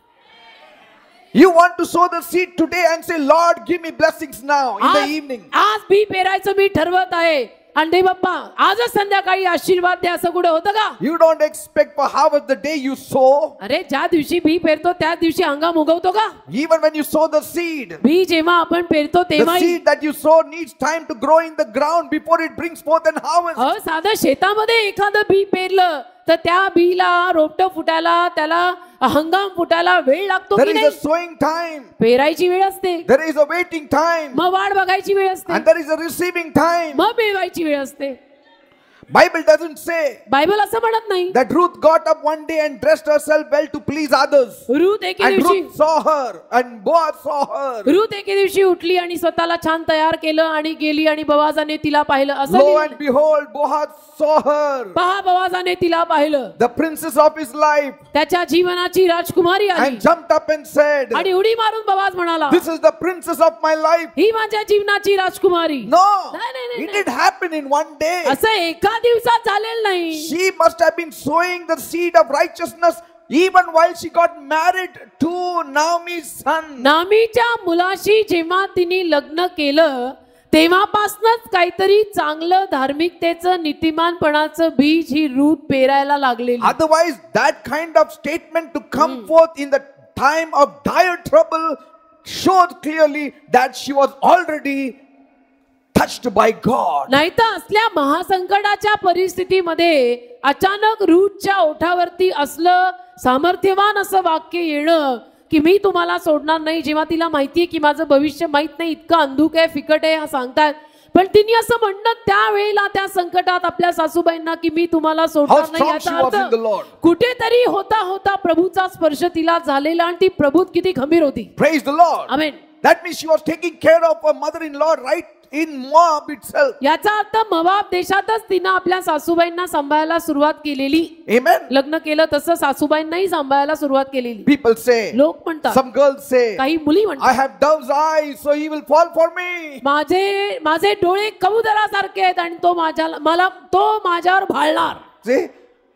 You want to sow the seed today and say, Lord, give me blessings now in the आज evening. आज बी पेरायचं मी ठरवत आहे अंडे बाप्पा आजच संध्याकाळी आशीर्वाद द्या असं कुठे होतं का? You don't expect for harvest the day you sow. अरे ज्या दिवशी बी पेरतो त्याच दिवशी हंगाम उगवतो का? Even when you sow the seed, बी जेव्हा आपण पेरतो the तेव्हा seed that you sow needs time to grow in the ground before it brings forth an harvest. अ साधं शेतामध्ये एखादं बी पेरलं तर त्या बीला रोपटं फुटायला त्याला हंगाम फुटायला वेळ लागतो There की is नाही? a sowing time. पेरायची वेळ असते, There is a waiting time. मग वाट बघायची वेळ असते, And there is a receiving time. मग मिळवायची वेळ असते. Bible doesn't say बायबल असं म्हणत नाही. that Ruth got up one day and dressed herself well to please others. Ruth एके And दिवशी Ruth saw her and Boaz saw her. Ruth एके दिवशी उठली आणि स्वतःला छान तयार केलं आणि गेली आणि बवाजाने तिला पाहिलं असं Lo लिहिलंय. and behold, Boaz saw her, पहा बवाजाने तिला पाहिलं, the princess of his life, त्याच्या जीवनाची राजकुमारी आली and jumped up and said, आणि उडी मारून बवाज म्हणाला, this is the princess of my life. ही माझ्या जीवनाची राजकुमारी. No, नाही, नाही, नाही, it नाही. did happen in one day. असं एका दिवसात झालेलं नाही. She must have been sowing the seed of righteousness even while she got married to Naomi's son. नामीच्या मुलाशी जेव्हा तिने लग्न केलं तेव्हापासूनच काहीतरी चांगलं धार्मिकतेचं नीतिमानपणाचं बीज ही रूथ पेरायला लागलेली. Otherwise, that kind of statement to come forth in the time of dire trouble showed clearly that she was already touched by God. नाहीतर असल्या महासंकटाच्या परिस्थितीमध्ये अचानक रूथच्या ओठावरती असलं सामर्थ्यवान असं वाक्य येणं की मी तुम्हाला सोडणार नाही, जेव्हा तिला माहितीये की माझं भविष्य माहित नाही, इतकं अंधुक आहे, फिकट आहे सांगतात, पण तिने असं म्हणणं त्यावेळेला त्या संकटात आपल्या सासूबाईंना की मी तुम्हाला सोडणार How नाही strong याचा she was in the अर्थ Lord. कुठेतरी होता होता प्रभूचा स्पर्श तिला झालेला आणि ती प्रभूत किती खंबीर होती. Praise the Lord. Amen. That means she was taking care of her mother-in-law right in Moab itself. याचा अर्थ मोवाब देशातच तिनं आपल्या सासूबाईंना सांभाळायला सुरुवात केलेली. Amen. लग्न केलं तसं सासूबाईंनाही सांभाळायला सुरुवात केलेली. People say, लोक म्हणतात, some girls say, काही मुली I म्हणतात, have dove's eyes, so he will fall for me. माझे माझे डोळे कबुतरासारखे आहेत आणि तो माझ्या मला तो माझ्यावर भाळणार. See?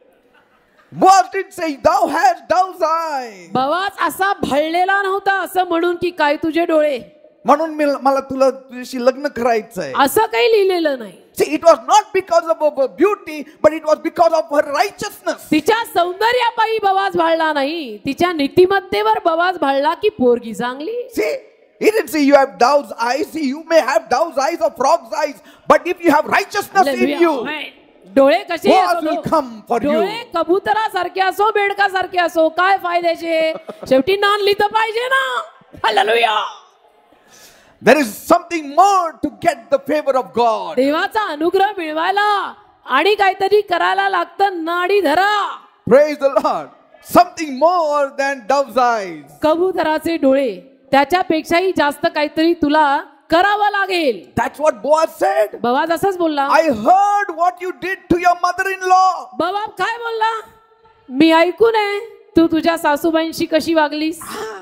Boaz didn't say, thou hast dove's eyes. बवाच असा भाळलेला नव्हता असं म्हणून की काय तुझे डोळे, म्हणून मी मला तुला तुझ्याशी लग्न करायचंय. असं काही लिहिलेलं नाही. See, it was not because of her beauty, but it was because of her righteousness. तिच्या सौंदर्यापायी बवाज भाळला नाही, तिच्या नीतिमत्तेवर बवाज भाळला की पोरगी चांगली. See, he didn't say you have dove's eyes. See, you may have dove's eyes or frog's eyes, but if you have righteousness in you, डोळे कसे Boaz will come for you. डोळे कबुतरासारखे असो बेडकासारखे असो काय फायद्याचे, शेवटी नांदली तर पाहिजे ना. Hallelujah. There is something more to get the favor of God. देवाचा अनुग्रह मिळवायला आणि काहीतरी करायला लागतं. नाडी धरा. Praise the Lord. Something more than dove's eyes. कबुतराचे डोळे, त्याच्यापेक्षाही जास्त काहीतरी तुला करावं लागेल. That's what Boaz said. बवाज असंच बोलला. I heard what you did to your mother-in-law. बवाब काय बोलला, मी ऐकून आहे तू तुझ्या सासूबाईंशी कशी वागलीस.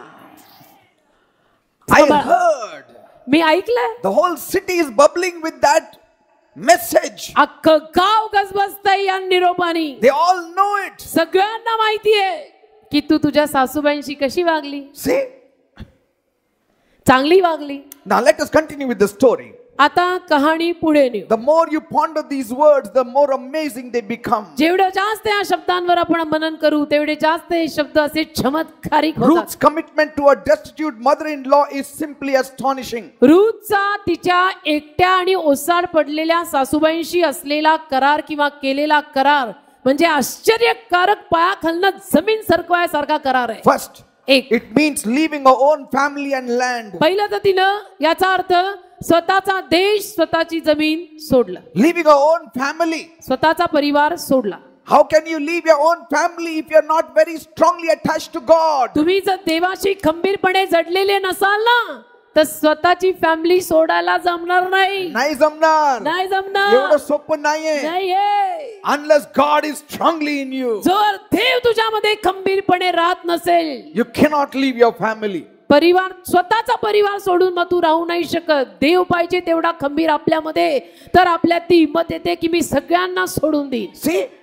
I heard. मी ऐकलंय. The whole city is bubbling with that message. अख्खं गाव गजबजतंय या निरोपानी. They all know it. सगळ्यांना माहितीये की तू तुझ्या सासूबाईंशी कशी वागली. See? चांगली वागली. Now let us continue with the story. आता कहाणी पुढे नेऊ. The more you ponder these words, the more amazing they become. जेवढं जास्त या शब्दांवर आपण मनन करू तेवढे जास्त हे शब्द असे चमत्कारिक होतात. Ruth's commitment to her destitute mother-in-law is simply astonishing. रूथचा तिच्या एकट्या आणि ओसाड पडलेल्या सासूबाईंशी असलेला करार किंवा केलेला करार म्हणजे आश्चर्यकारक पायाखालनं जमीन सरकवायसारखा करार आहे. First, एक it means leaving her own family and land. पहिलं तर तिनं याचा अर्थ स्वतःचा देश स्वतःची जमीन सोडला. Leaving her own family. स्वतःचा परिवार सोडला. How can you leave your own family if you're not very strongly attached to God? तुम्ही जर देवाशी खंबीरपणे जडलेले नसाल ना तर स्वतःची फॅमिली सोडायला जमणार नाही. नाही जमणार. नाही जमणार. एवढं सोपं नाहीये. नाहीये. Unless God is strongly in you, जर देव तुझ्यामध्ये खंबीरपणे राहत नसेल, you cannot leave your family. परिवार स्वतःचा परिवार सोडून मग तू राहू नाही शकत. देव पाहिजे तेवढा खंबीर आपल्यामध्ये, तर आपल्यात ती हिंमत येते की मी सगळ्यांना सोडून देईन. See,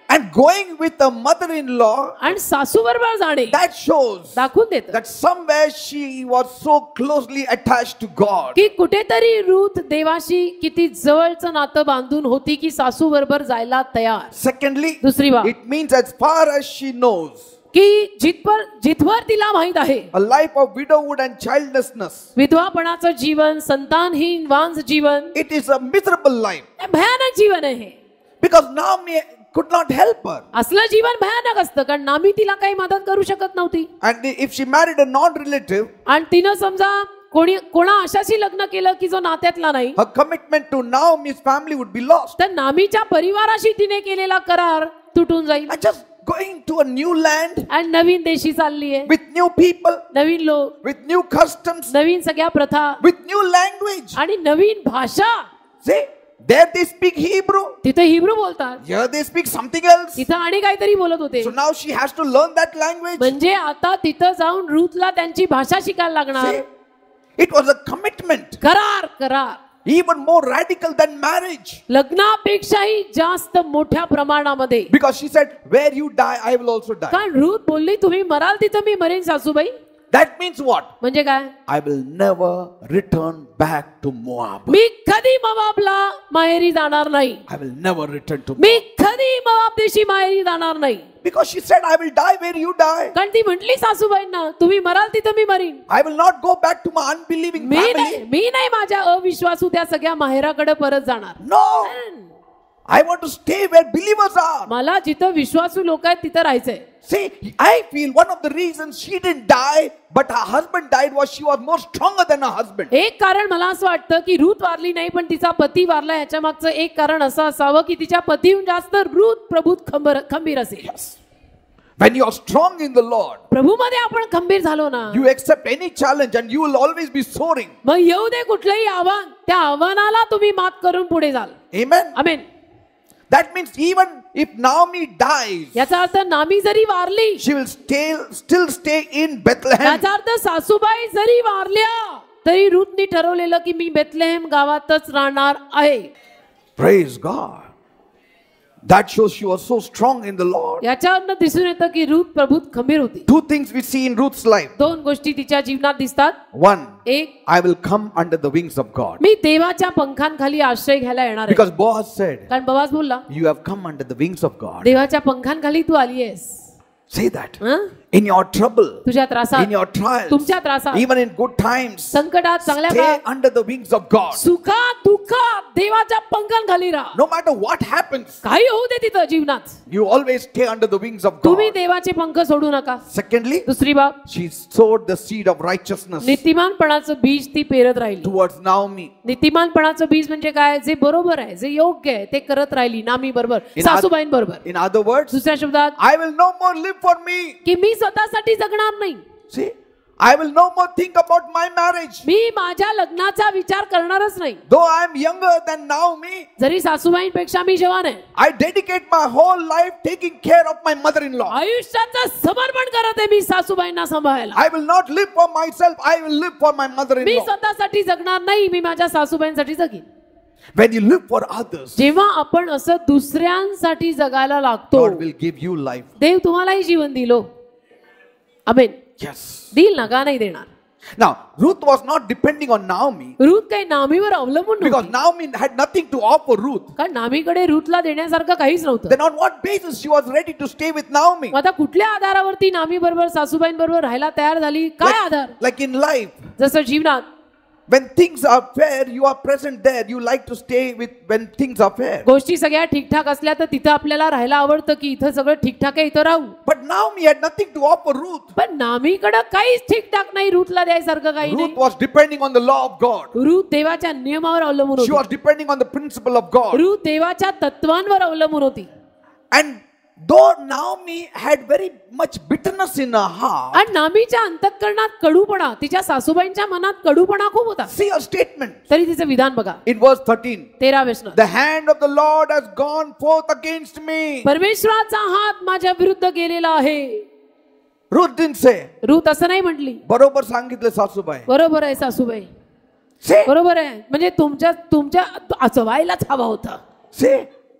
And going with a mother-in-law, आणि सासू बरोबर जाणे that shows दाखवून देतं that somewhere she was so closely attached to God. की कुठेतरी रूथ देवाशी किती जवळचं नातं बांधून होती की सासू बरोबर जायला तयार. Secondly, दुसरी बाब it means as far as she knows, की जिथवर जिथवर तिला माहित आहे a life of widowhood and childlessness, विधवापणाचं Jeevan, संतानहीन वांझ Jeevan, it is a miserable life. हे भयानक जीवन आहे. Because Naomi could not help her. असलं जीवन भयानक असतं कारण नामी तिला काही मदत करू शकत नव्हती. And if she married a non-relative, आणि तिनं समजा कोणी कोणा अशाशी लग्न केलं की जो नात्यातला नाही, her commitment to Naomi's family would be lost. तर नामीच्या परिवाराशी तिने केलेला करार तुटून जाईल. And just going to a new land आणि नवीन देशी चालली आहे, with new people, नवीन लोक, with new customs, नवीन सगळ्या प्रथा with new language. आणि नवीन भाषा. See, there they speak Hebrew, तिथे हिब्रू बोलतात, here they speak something else. तिथं आणि काहीतरी बोलत होते. So now she has to learn that language. म्हणजे आता तिथं जाऊन रूथला त्यांची भाषा शिकायला लागणार. See, it was a commitment, करार करार even more radical than marriage. लग्नापेक्षाही जास्त मोठ्या प्रमाणामध्ये. Because she said, where you die, I will also die. कारण रूथ बोलली तुम्ही मराल तिथं मी मरेन सासूबाई. That means what? म्हणजे काय? I will never return back to Moab. मी कधी मोआबला माहेरी जाणार नाही. I will never return to Moab. मी कधी मोआब देशी माहेरी जाणार नाही. Because she said, I will die where you die. कारण ती म्हटली सासूबाईंना तुम्ही मराल तिथं मी मरीन. I will not go back to my unbelieving मी नाही family. मी नाही माझ्या अविश्वासू त्या सगळ्या माहेराकडे परत जाणार. No. I want to stay where believers are. मला जिथं विश्वासू लोक आहेत तिथं राहायचंय. See, I feel one of the reasons she didn't die, but her husband died, was she was more stronger than her husband. एक कारण मला असं वाटतं की रूथ वारली नाही पण तिचा पती वारला, याच्या मागचं एक कारण असं असावं की तिच्या पतीहून जास्त रूथ प्रभूत खंबीर खंबीर असेल. Yes. When you are strong in the Lord, प्रभूमध्ये आपण खंबीर झालो ना, you accept any challenge and you will always be soaring. मग येऊ दे कुठलंही आव्हान, त्या आव्हानाला तुम्ही मात करून पुढे जाल. Amen. Amen. That means even if Naomi dies, याचा अर्थ नामी जरी Warli, she will still still stay in Bethlehem. याचा अर्थ सासूबाई जरी वारल्या तरी रूथनी ठरवलेलं की मी बेथलेहेम गावातच राहणार आहे. Praise God. That shows she was so strong in the Lord. याच्यावरनं दिसून येतं की रूथ प्रभूत खंबीर होती. Two things we see in Ruth's life. दोन गोष्टी तिच्या जीवनात दिसतात. One, एक, I will come under the wings of God. मी देवाच्या पंखांखाली आश्रय घ्यायला येणार आहे. Because Boaz said, कारण बोआज बोलला you have come under the wings of God. देवाच्या पंखांखाली तू आली आहेस. Say that. हं? In your trouble, तुझ्या त्रासात, in your trials, तुमच्या त्रासात, even in good times, संकटात, चांगल्या stay काळात, under the wings of God. सुखात दुःखात देवाच्या पंखांखाली राहा. No matter what happens, काही होऊ दे तिथं जीवनात, you always stay under the wings of तुम्ही God. देवाचे पंख सोडू नका. Secondly, दुसरी बाब, she sowed the seed of righteousness नीतिमानपणाचं बीज ती पेरत राहिली. towards Naomi. नीतिमानपणाचं बीज म्हणजे काय? जे बरोबर आहे, जे योग्य आहे ते करत राहिली नामी बरोबर, In सासूबाईं बरोबर. In other words, दुसऱ्या शब्दात I will no more live for me. की मी स्वतःसाठी जगणार नाही. See, I will no more think about my marriage. मी माझ्या लग्नाचा विचार करणारच नाही. Though I am younger than Naomi, जरी सासूबाईंपेक्षा मी जवान आहे, I dedicate my whole life taking care of my mother-in-law. आयुष्याचं समर्पण करत आहे मी सासूबाईंना सांभाळायला. I will not live for myself. I will live for my me mother-in-law. स्वतःसाठी जगणार नाही, मी माझ्या सासूबाईंसाठी जगीन. When you live for others, जेव्हा आपण असं दुसऱ्यांसाठी जगायला लागतो, God will give you life. देव तुम्हालाही जीवन दिलो. आमेन. Yes. दिल ना, का नाही देणार. Now, Ruth was not depending on Naomi Ruth काही नामीवर अवलंबून because नव्हती. Naomi had nothing to offer Ruth. कारण नामीकडे रूथला देण्यासारखं काहीच नव्हतं. Then on what basis she was ready to stay with Naomi? मग आता कुठल्या आधारावरती नामी बरोबर सासूबाईंबरोबर राहायला तयार झाली? काय आधार? Like, like in life, जसं जीवनात when things are fair, you are present there. You like to stay with when things are fair. गोष्टी सगळ्या ठीकठाक असल्या तर तिथं आपल्याला राहायला आवडतं की इथं सगळं ठीकठाक आहे, इथं राहू. But Naomi had nothing to offer Ruth. पण नामीकडे काहीच ठीकठाक नाही, रूथला द्यायसारखं काही Ruth नाही. was depending on the law of God. Ruth देवाच्या नियमावर अवलंबून She होती. was depending on the principle of God. Ruth देवाच्या तत्वांवर अवलंबून होती. And though Naomi had very much bitterness in her heart, आणि नामीच्या अंतःकरणात कडूपणा, तिच्या सासूबाईंच्या मनात कडूपणा खूप होता. see her statement तरी तिचं विधान बघा in verse thirteen. तेरा वचनात, The hand of the Lord has gone forth against me. परमेश्वराचा हात माझ्या विरुद्ध गेलेला आहे. Ruth didn't say. रूथ असं नाही म्हटली. बरोबर सांगितलं सासूबाई. बरोबर आहे सासूबाई, Say, बरोबर आहे. म्हणजे तुमच्या तुमच्या आचवायलाच हवा होता. say,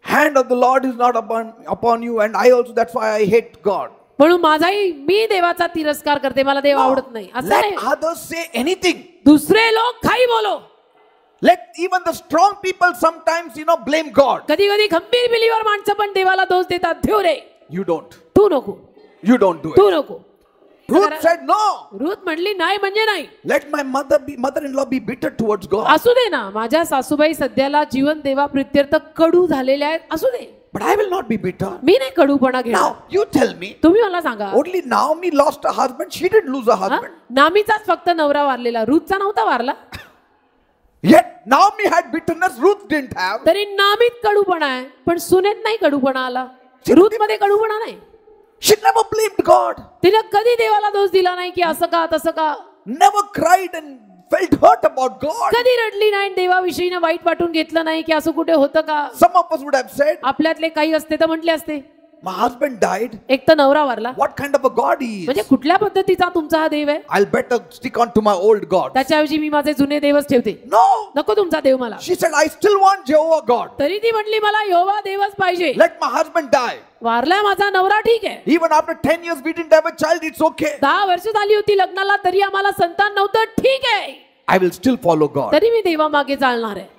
hand of the Lord is not upon upon you, and I also, that's why I hate God. म्हणून माझाही मी देवाचा तिरस्कार करते, मला देव आवडत नाही असं Let नाही. others say anything. दुसरे लोक काही बोलो, Let even the strong people sometimes, you know, blame God. कधी कधी खंबीर बिलीवर माणसं पण देवाला दोष देतात. ठेव रे, You don't. तू नको, You don't do तू it. नको. Ruth said no. रुथ म्हणली नाही म्हणजे नाही. Let my mother be, mother-in-law be bitter towards God. असू दे ना, माझ्या सासूबाई सध्याला जीवन देवा प्रित्यर्थ कडू झालेल्या आहेत, असू दे, But I will not be bitter. मी नाही कडूपणा घेणार. Now, you tell me. तुम्ही मला सांगा, Only Naomi lost a husband. She didn't lose a हा? husband. नामीचाच फक्त नवरा वारलेला, रुथचा नव्हता वारला. Yet Naomi had bitterness. Ruth didn't have. तरी नामीत कडूपणा आहे, पण सुनेत नाही कडूपणा आला. रुथ मध्ये कडूपणा नाही. She never blamed God. तिने कधी देवाला दोष दिला नाही की असं का तसं का. Never cried and felt hurt about God. कधी रडली नाही, देवाविषयीने वाईट वाटून घेतलं नाही की असं कुठे होतं का. Some of us would have said, आपल्यातले काही असते तर म्हटले असते, my husband died. एक तर नवरा वारला, What kind of a God he म्हणजे is? कुठल्या पद्धतीचा तुमचा हा देव आहे. I'll better stick on to my old God. त्याच्याऐवजी मी माझे जुने देवच ठेवते. No. नको तुमचा देव मला. She said, I still want Jehovah God. तरी ती म्हटली मला यहोवा देवच पाहिजे. Let my husband die. वारलाय माझा नवरा, ठीक आहे. Even after ten years we didn't have a child, it's okay. दहा वर्ष झाली होती लग्नाला तरी आम्हाला संतान नव्हतं, ठीक आहे. I will still follow God. तरी मी देवा मागे चालणार आहे.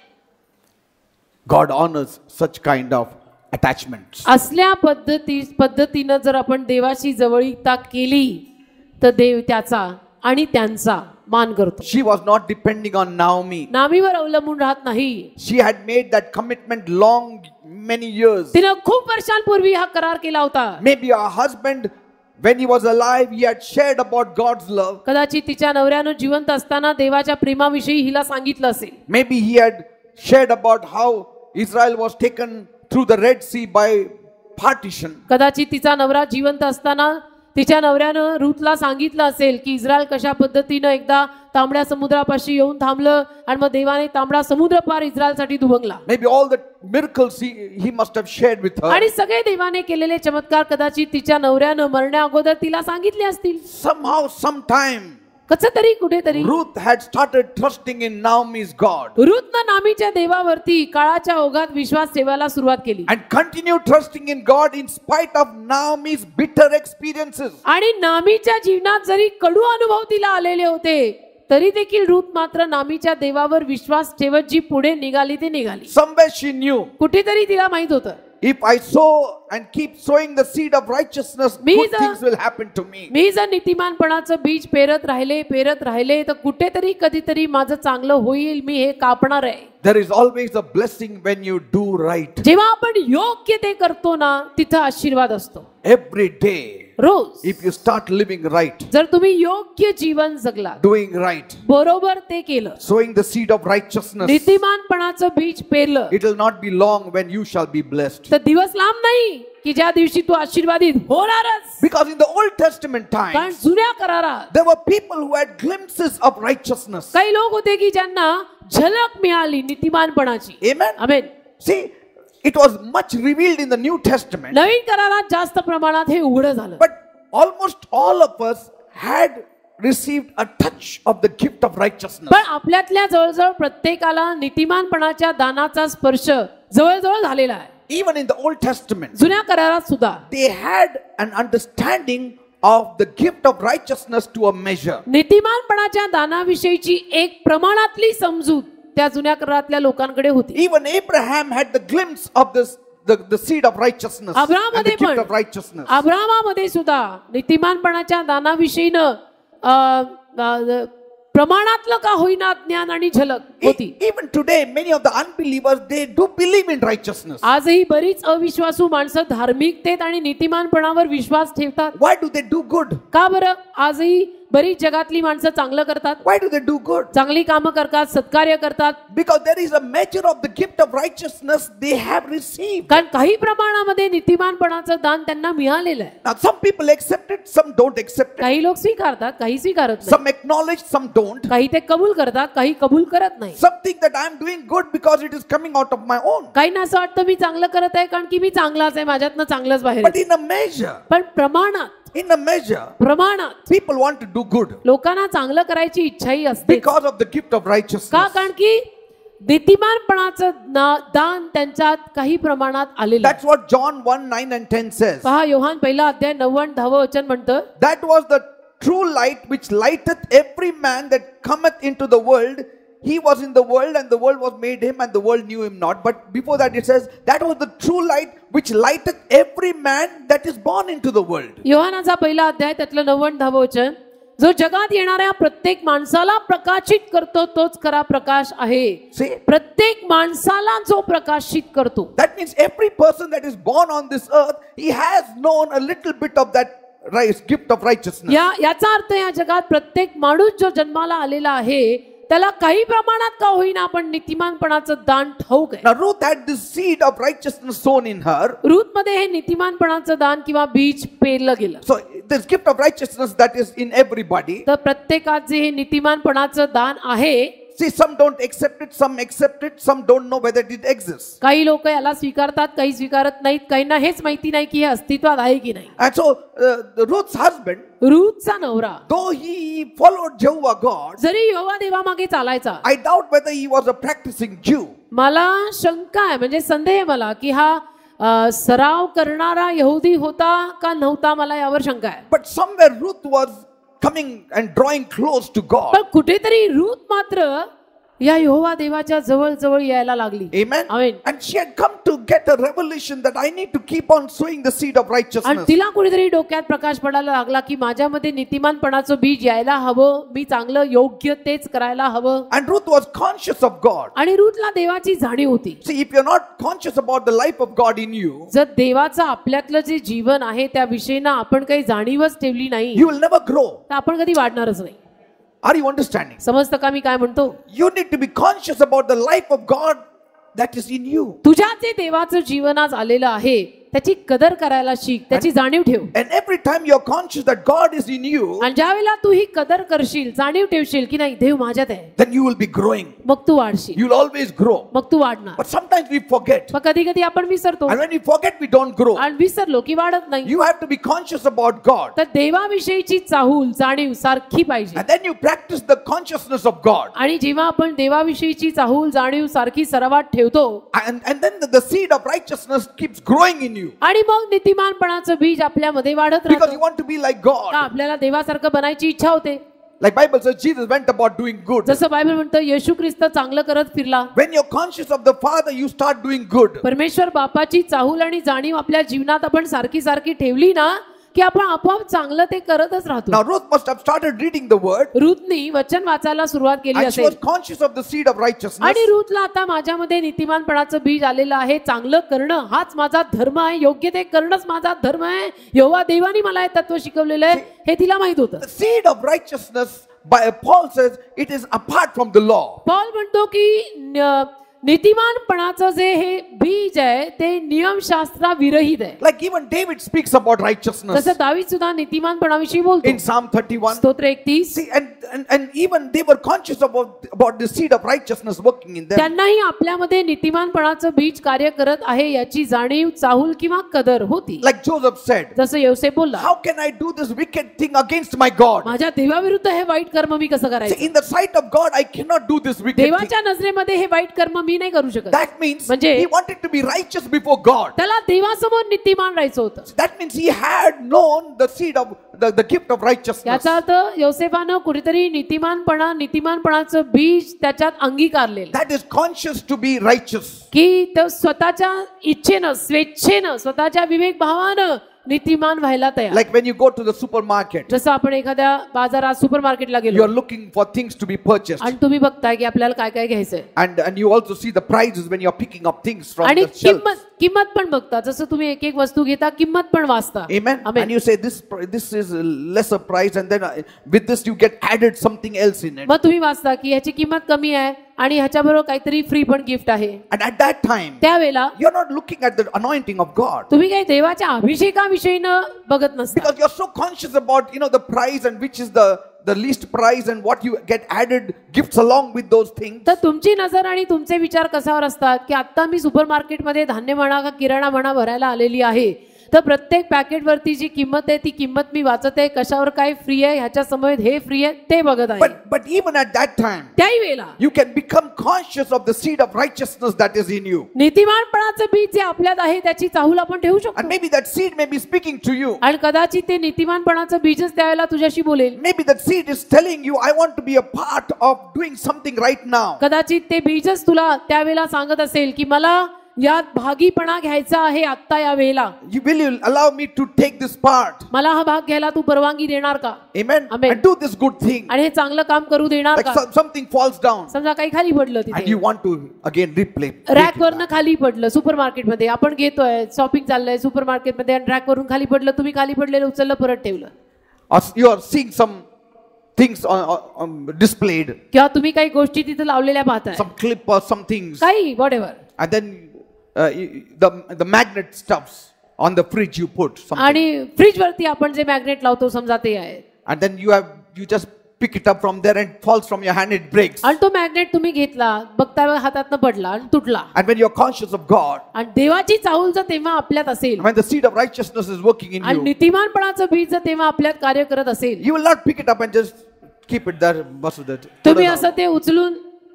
God honors such kind of attachments. असल्या पद्धती पद्धतीनं जर आपण देवाशी जवळीकता केली तर देव त्याचा आणि त्यांचा मान करतो. She was not depending on Naomi. नामीवर अवलंबून राहत नाही. She had made that commitment long, many years. तिनं खूप वर्षांपूर्वी हा करार केला होता. Maybe her husband, when he was alive, he had shared about God's love. कदाचित तिच्या नवऱ्यानं जिवंत असताना देवाच्या प्रेमाविषयी हिला सांगितलं असेल. Maybe he had shared about how Israel was taken through the Red Sea by partition. कदाचित तिचा नवरा जिवंत असताना तिच्या नवऱ्यानं रूथला सांगितलं असेल की इस्रायल कशा पद्धतीनं एकदा तांबड्या समुद्रापाशी येऊन थांबलं आणि मग देवाने तांबडा समुद्र पार इस्रायलसाठी दुभंगला. Maybe all the miracles he, he must have shared with her. आणि सगळे देवाने केलेले चमत्कार कदाचित तिच्या नवऱ्यानं मरण्या अगोदर तिला सांगितले असतील. Somehow, sometime, कसं तरी कुठेतरी Ruth had started trusting in Naomi's God. रूथनं नामीच्या देवावरती काळाच्या ओघात विश्वास ठेवायला सुरुवात केली. And continued trusting in God in spite of Naomi's bitter experiences. आणि नामीच्या जीवनात जरी कडू अनुभव तिला आलेले होते तरी देखील रूथ मात्र नामीच्या देवावर विश्वास ठेवत जी पुढे निघाली ती निघाली. Somewhere she knew, कुठेतरी तिला माहित होतं, if I sow and keep sowing the seed of righteousness, Me good the- things will happen to me. मी जर नीतिमानपणाचं बीज पेरत राहिले पेरत राहिले तर कुठेतरी कधीतरी माझं चांगलं होईल, मी हे कापणार आहे. There is always a blessing when you do right. जेव्हा आपण योग्य ते करतो ना तिथं आशीर्वाद असतो. Every day, rose if you start living right, जर तुम्ही योग्य जीवन जगला, doing right, बरोबर ते केलं, sowing the seed of righteousness, नीतिमानपणाचं बीज पेरलं, it will not be long when you shall be blessed. तर दिवस लांब नाही की ज्या दिवशी तू आशीर्वादित होणारच. Because in the Old Testament कारण times, जुन्या करारात there were people who had glimpses of righteousness. काही लोक होते की ज्यांना झलक मिळाली नीतिमानपणाची. Amen. Amen. See, it was much revealed in the New Testament, नवीन करारात जास्त प्रमाणात हे उघड झालं. but almost all of us had received a touch of the gift of righteousness. पण आपल्यातल्या जवळजवळ प्रत्येकाला नीतिमानपणाच्या दानाचा स्पर्श जवळजवळ झालेला आहे. Even in the Old Testament, जुन्या करारात सुद्धा they had an understanding of the gift of righteousness to a measure. नीतिमानपणाच्या दानाविषयीची एक प्रमाणातली समजूत त्या जुन्या करारातल्या लोकांकडे होती. Even Abraham had the glimpse of this, the, the seed of righteousness and the अब्राहामध्ये gift पण of righteousness. अब्राहामामध्ये सुद्धा नीतिमानपणाच्या दानाविषयीनं अ, अ, प्रमाणातलं का होईना ज्ञान आणि झलक होती. E- Even today, many of the unbelievers, they do believe in righteousness. आजही बरीच अविश्वासू माणसं धार्मिकतेत आणि नीतिमानपणावर विश्वास ठेवतात. Why do they do good? का बरं? आजही बरीच जगातली माणसं चांगलं करतात, Why do they do good? चांगली कामं करतात, सत्कार्य करतात. Because there is a measure of the gift of righteousness they have received. कारण काही प्रमाणामध्ये नीतिमानपणाचं दान त्यांना मिळालेलं आहे. Now, some people accept it, some don't accept it. काही लोक स्वीकारतात, काही स्वीकारत नाही. Some acknowledge, some don't. काही ते कबूल करतात, काही कबूल करत नाही. Some think that I am doing good because it is coming out of my own. काहींना असं वाटतं मी चांगलं करत आहे कारण की मी चांगलाच आहे, माझ्यातनं चांगलंच बाहेर But आहे. in a measure, पण प्रमाणात in a measure, प्रमाणात people want to do good लोकांना चांगलं करायची इच्छाही असते. because of the gift of का? righteousness. कारण की नीतिमानपणाचं ना- दान त्यांच्यात काही प्रमाणात आलेलं आहे. That's what John one nine and ten says. पहा योहान पहिला अध्याय नव्वद दहावं वचन म्हणतं, That was the true light which lighteth every man that cometh into the world. He was in the world and the world was made him and the world knew him not. But before that it says, that was the true light which lighteth every man that is born into the world. योहानाचा पहिला अध्याय त्यातलं नव्वद दहावं वचन, जो जगात येणाऱ्या प्रत्येक माणसाला प्रकाशित करतो तोच खरा प्रकाश आहे. See, प्रत्येक माणसाला जो प्रकाशित करतो. that means every person that is born on this earth, he has known a little bit of that right, gift of righteousness. या याचा अर्थ या जगात प्रत्येक माणूस जो जन्माला आलेला आहे त्याला काही प्रमाणात का होईना पण नीतिमानपणाचं दान ठाऊक आहे. Now Ruth had this seed of righteousness sown in her. Ruth मध्ये हे नीतिमानपणाचं दान किंवा बीज पेरलं गेलं. So this gift of righteousness that is in everybody. तर प्रत्येकात जे हे नीतिमानपणाचं दान आहे, See, some don't accept it, some accept it, some don't know whether it exists. काही लोक याला स्वीकारतात, काही स्वीकारत नाहीत, काहींना हेच माहिती नाही की हे अस्तित्वात आहे की नाही. And so uh, Ruth's husband, रूथचा नवरा though he followed Jehovah God, जरी यहोवा देवामागे चालायचा, I doubt whether he was a practicing Jew. मला शंका आहे, म्हणजे संदेह आहे मला की हा अ, सराव करणारा यहुदी होता का नव्हता, मला यावर शंका आहे. But somewhere Ruth was coming and drawing close to God. पण कुठेतरी रूथ मात्र या यहोवा देवाच्या जवळ जवळ यायला लागली. Amen. Amen. And she had come to get a revelation that I need to keep on sowing the seed of आणि righteousness. तिला कुठेतरी डोक्यात प्रकाश पडायला लागला की माझ्यामध्ये नीतिमानपणाचं बीज यायला हवं, मी चांगलं योग्य तेच करायला हवं. And Ruth was conscious of God. आणि रूथला देवाची जाणीव होती. See, if you're not conscious about the life of God in you, जर देवाचं आपल्यातलं जे जीवन आहे त्या विषयीना आपण काही जाणीवच ठेवली नाही you will never grow. तर आपण कधी वाढणारच नाही. Are you understanding? समजतं का मी काय म्हणतो? You need to be conscious about the life of God that is in you. तुझ्यात जे देवाचं जीवन आज आलेलं आहे त्याची कदर करायला शिक, त्याची जाणीव ठेव. And every time you're conscious that God is in you, आणि ज्या वेळेला तू ही कदर करशील, जाणीव ठेवशील की नाही देव माझ्यात आहे, then you will be growing. मग तू वाढशील, You'll always grow. मग तू वाढणार. But sometimes we forget. मग कधी कधी आपण विसरतो And when we forget, we don't grow. आणि विसरलो की वाढत नाही. You have to be conscious about God. तर देवाविषयीची चाहूल जाणीव सारखी पाहिजे. And then you practice the consciousness of God. आणि जेव्हा आपण देवाविषयीची चाहूल जाणीव सारखी सरावात ठेवतो And, and then the, the seed of righteousness keeps growing in you. आणि मग नीतिमानपणाचं बीज आपल्यामध्ये वाढत Because राहतं. you want to be like का God. आपल्याला देवासारखं बनायची इच्छा होते. Like Bible says, Jesus went about doing good. जसं बायबल म्हणतं येशू ख्रिस्त चांगलं करत फिरला. When you're conscious of the Father, you start doing good. परमेश्वर बापाची चाहूल आणि जाणीव आपल्या जीवनात आपण सारखी सारखी ठेवली ना की आपण आपोआप चांगलं ते करतच राहतो. Now Ruth must have started reading the word. रूथनी वचन वाचायला सुरुवात केली And she was असेल conscious of the seed of righteousness. आणि रूथला आता माझ्यामध्ये नीतिमानपणाचं बीज आलेलं आहे, चांगलं करणं हाच माझा धर्म आहे, योग्य ते करणंच माझा धर्म आहे, यहोवा देवानी मला हे तत्व शिकवलेलं आहे हे तिला माहित होतं. The seed of righteousness, by Paul says, it is apart from the law. Paul म्हणतो की न- नीतिमानपणाचं जे हे बीज आहे ते नियमशास्त्राविरहित आहे. Like even David speaks about righteousness तसं दावीद सुद्धा नीतिमानपणाविषयी बोलतो. in Psalm thirty-one. स्तोत्र एकतीस. See, and, and, and even they were conscious about, about the seed of righteousness working in them. त्यांनाही आपल्यामध्ये नीतिमानपणाचं बीज कार्य करत आहे याची जाणीव चाहूल किंवा कदर होती. Like Joseph said, जसं योसेफ बोलला, how can I do this wicked thing against my God? माझ्या देवाविरुद्ध हे वाईट कर्म मी कसं See, करायचं? in the sight of God, I cannot do this wicked thing. देवाच्या नजरेमध्ये हे वाईट कर्म मी नाही करू शकत. That means म्हणजे- he wanted to be righteous before God. त्याला देवासमोर नीतिमान राहायचं होतं. That means he had known the seed of the, the gift of righteousness. याचा अर्थ योसेफानं कुठेतरी नीतिमानपणा नीतिमानपणाचं बीज त्याच्यात अंगीकारलेलं That is conscious to be righteous. की तो स्वतःच्या इच्छेनं स्वेच्छेनं स्वतःच्या विवेक भावानं नीतिमान व्हायला तयार. Like when you go to the supermarket, जसं आपण एखाद्या बाजारात सुपर मार्केटला you गेलो are looking for things to be purchased. आणि तुम्ही बघताय की आपल्याला काय काय घ्यायचंय And, and you also see the prices when you are picking up things from आणि the shelf. किंमत किंमत पण बघता. जसं तुम्ही एक एक वस्तू घेता किंमत पण वाचता. Amen. Amen. And you say this pr- this is a lesser price, and then uh, with this you get added something else in it. मग तुम्ही वाचता की ह्याची किंमत कमी आहे आणि ह्याच्याबरोबर काहीतरी फ्री पण गिफ्ट आहे. And at that time, त्यावेळेला you're not looking at the anointing of God. तुम्ही काही देवाच्या अभिषेकाविषयीनं बघत नसता. Because you're so conscious about, you know, the price and which is the, the least price and what you get added gifts along with those things. तर तुमची नजर आणि तुमचे विचार कशावर असतात की आता मी सुपर मार्केटमध्ये धान्य म्हणा का किराणा म्हणा भरायला आलेली आहे, तर प्रत्येक पॅकेटवरती जी किंमत आहे ती किंमत मी वाचत आहे, कशावर काय फ्री आहे, ह्याच्या समोर हे फ्री आहे ते बघत आहे. But, but even at that time, त्याही वेळेला you can become conscious of the seed of righteousness that is in you. नीतिमानपणाचं बीज जे आपल्यात आहे त्याची चाहूल आपण ठेवू शकतो. And maybe that seed may be speaking to you. आणि कदाचित ते नीतिमानपणाचं बीजच त्यावेळेला तुझ्याशी बोलेल. Maybe that seed is telling you, I want to be a part of doing something right now. कदाचित ते बीजच तुला त्यावेळेला सांगत असेल की मला यात भागीपणा घ्यायचा आहे आता या वेळेला. You will you allow me to take this part? मला हा भाग घ्यायला तू परवानगी देणार का? Amen. Amen. And do this good thing. आणि हे चांगलं काम करू देणार Like का? some, something falls down समजा काही खाली पडलं and तिथे, you want to again replay. Rack वरनं खाली पडलं, सुपर मार्केटमध्ये आपण घेतोय, शॉपिंग चाललंय सुपर मार्केटमध्ये आणि रॅक वरून खाली पडलं, तुम्ही खाली पडलेलं उचललं परत ठेवलं. Or you are seeing some things on, on, on displayed, किंवा तुम्ही काही गोष्टी तिथे लावलेल्या पाहताय, some clip or some things, काही whatever, and then uh, the the magnet stuffs on the fridge you put something, आणि फ्रीज वरती आपण जे मॅग्नेट लावतो समजा ते आहे, and then you have you just pick it up from there and falls from your hand, it breaks. आणि तो मॅग्नेट तुम्ही घेतला, बघता हातातनं पडला आणि तुटला. And when you are conscious of God, आणि देवाची चाहूल जर तेव्हा आपल्यात असेल when the seed of righteousness is working in आणि you, नीतिमानपणाचं बीज जर तेव्हा आपल्यात कार्य करत असेल, you will not pick it up and just keep it there. बसू देत. तुम्ही असं ते उचलून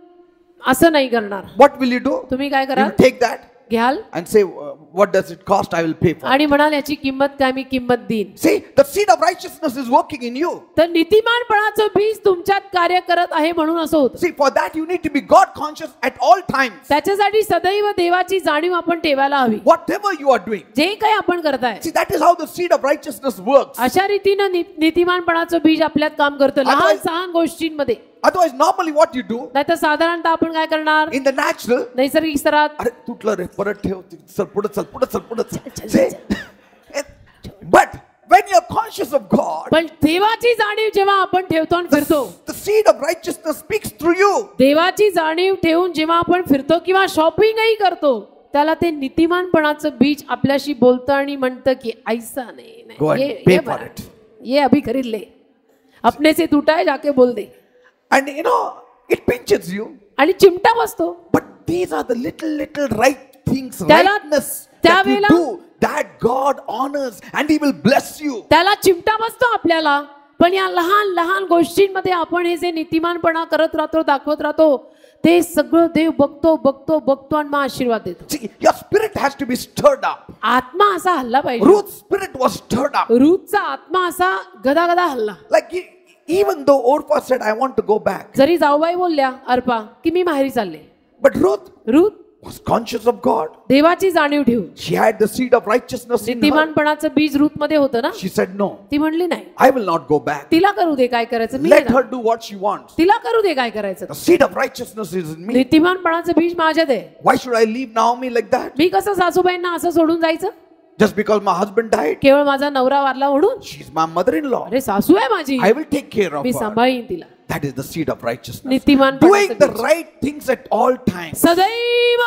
असं नाही करणार. What will you do? तुम्ही काय You कराल? will take that घ्याल and say, uh, what does it cost? I will pay for it. आणि म्हणाल याची किंमत काय, मी किंमत देईन. See, the seed of righteousness is working in you. तर नीतिमानपणाचं बीज तुमच्यात कार्य करत आहे म्हणून असं होतं. See, for that you need to be God conscious at all times. त्याच्यासाठी सदैव देवाची जाणीव आपण ठेवायला हवी. Whatever you are doing. जे काही आपण करताय, See, that is how the seed of righteousness works. अशा रीतीनं नी- नीतिमानपणाचं बीज आपल्यात काम करतं लहान Otherwise- सहान गोष्टींमध्ये. Otherwise, normally what you do नाहीतर साधारणतः आपण काय करणार, in the natural, नैसर्गिक स्तरात अरे तुटलं रे, परत ठेव, चल पुढे चल, पुढे चल, पुढे चल. See? But when you are conscious of God, पण देवाची जाणीव जेव्हा आपण ठेवतो आणि फिरतो, the seed of righteousness speaks through you. देवाची जाणीव ठेवून जेव्हा आपण फिरतो किंवा शॉपिंगही करतो, त्याला ते नीतिमानपणाचं बीज आपल्याशी बोलतं आणि म्हणतं की ऐसा नाही, नाही, Go and ये- pay ये for बरा, it. ये अभी खरीद ले, अपने से टूटा है जाके बोल दे. And you know, it pinches you. आणि चिमटा बसतो. But these are the little, little right things, त्याला- rightness that you त्यावेळेला- do, that God honors and He will bless you. त्याला चिमटा बसतो आपल्याला, पण या लहान लहान गोष्टींमध्ये आपण हे जे नीतिमानपणा करत राहतो, दाखवत राहतो, ते सगळं देव बघतो बघतो बघतो आणि मग आशीर्वाद देतो. See, your spirit has to be stirred up. आत्मा असा हल्ला पाहिजे. Ruth's spirit was stirred up. रूथचा आत्मा असा गदा गदा हल्ला. Like e- even though Orpah said, I want to go back. जरी जाऊबाई बोलल्या अर्पा की मी माहेरी चालले, But Ruth Ruth was conscious of God. देवाची जाणीव ठेवून, She had the seed of righteousness in her. नीतिमानपणाचं बीज रूथ मध्ये होतं ना. She said, no, ती म्हणली नाही, I will not go back. तिला करू दे काय करायचं, मी नाही Let her जाणार. do what she wants. तिला करू दे काय करायचं. The seed of righteousness is in me. नीतिमानपणाचं बीज माझ्यात आहे. Why should I leave Naomi like that? मी कसं सासूबाईंना असं सोडून जायचं, Just because my husband died? केवळ माझा नवरा वारला म्हणून. She's my mother-in-law. अरे सासू आहे माझी, I will take care of me her. सांभाळीन तिला. That is the seed of righteousness. नीतिमानपणाचं Doing the बीज. right things at all times. सदैव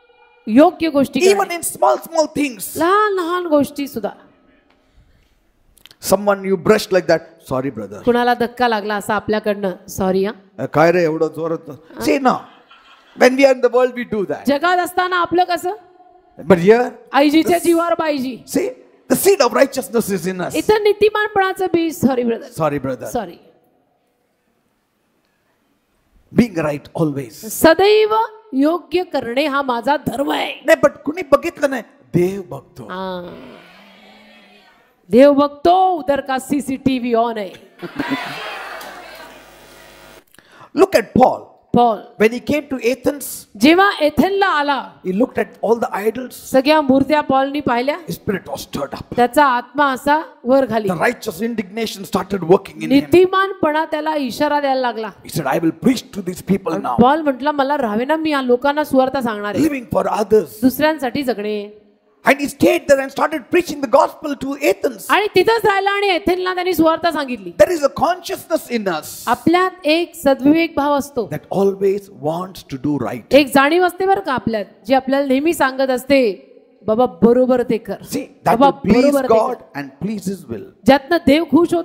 योग्य गोष्टी Even करणे. in small, small things. लहान लहान गोष्टी सुद्धा. Someone you brushed like that. Sorry, brother. कुणाला धक्का लागला असा आपल्याकडनं, सॉरी हा. Uh, काय रे एवढं जोरात? See now, when we are in the world, we do that. जगात असताना आपलं कसं, But here, आईजीच्या जीवावर पाहिजे. see, the seed of righteousness is in us. इथं नीतिमानपणाचं बीज, sorry brother, Sorry, brother. Sorry. Being right always. सदैव योग्य करणे हा माझा धर्म आहे. नाही, but कुणी बघितलं नाही. देव बघतो. हा. देव बघतो, उधर का सीसीटीव्ही ऑन आहे. Look at Paul. Paul When he came to Athens, जेव्हा एथेनला आला, he looked at all the idols. सगळ्या मूर्त्या पॉलनी पाहिल्या, His spirit was stirred up. त्याचा आत्मा असा वर खाली. The righteous indignation started working in him. नीतिमानपणा त्याला इशारा द्यायला लागला. He said, I will preach to these people now. Paul म्हटला, मला राहावे ना, मी या लोकांना सुवार्ता सांगणार आहे. Living for others. दुसऱ्यांसाठी जगणे. And he stayed there and started preaching the gospel to Athens. आणि तिथंच राहिला आणि एथेनला त्यांनी सुवार्ता सांगितली. There is a consciousness in us आपल्यात एक सद्विवेक भाव असतो, that always wants to do right. एक जाणीव असते बरं का आपल्यात, जी आपल्याला नेहमी सांगत असते, बाबा बरोबर ते कर, See, that बाबा will please बरोबर ते God कर. and please His will. ज्यातनं देव खुश होतो,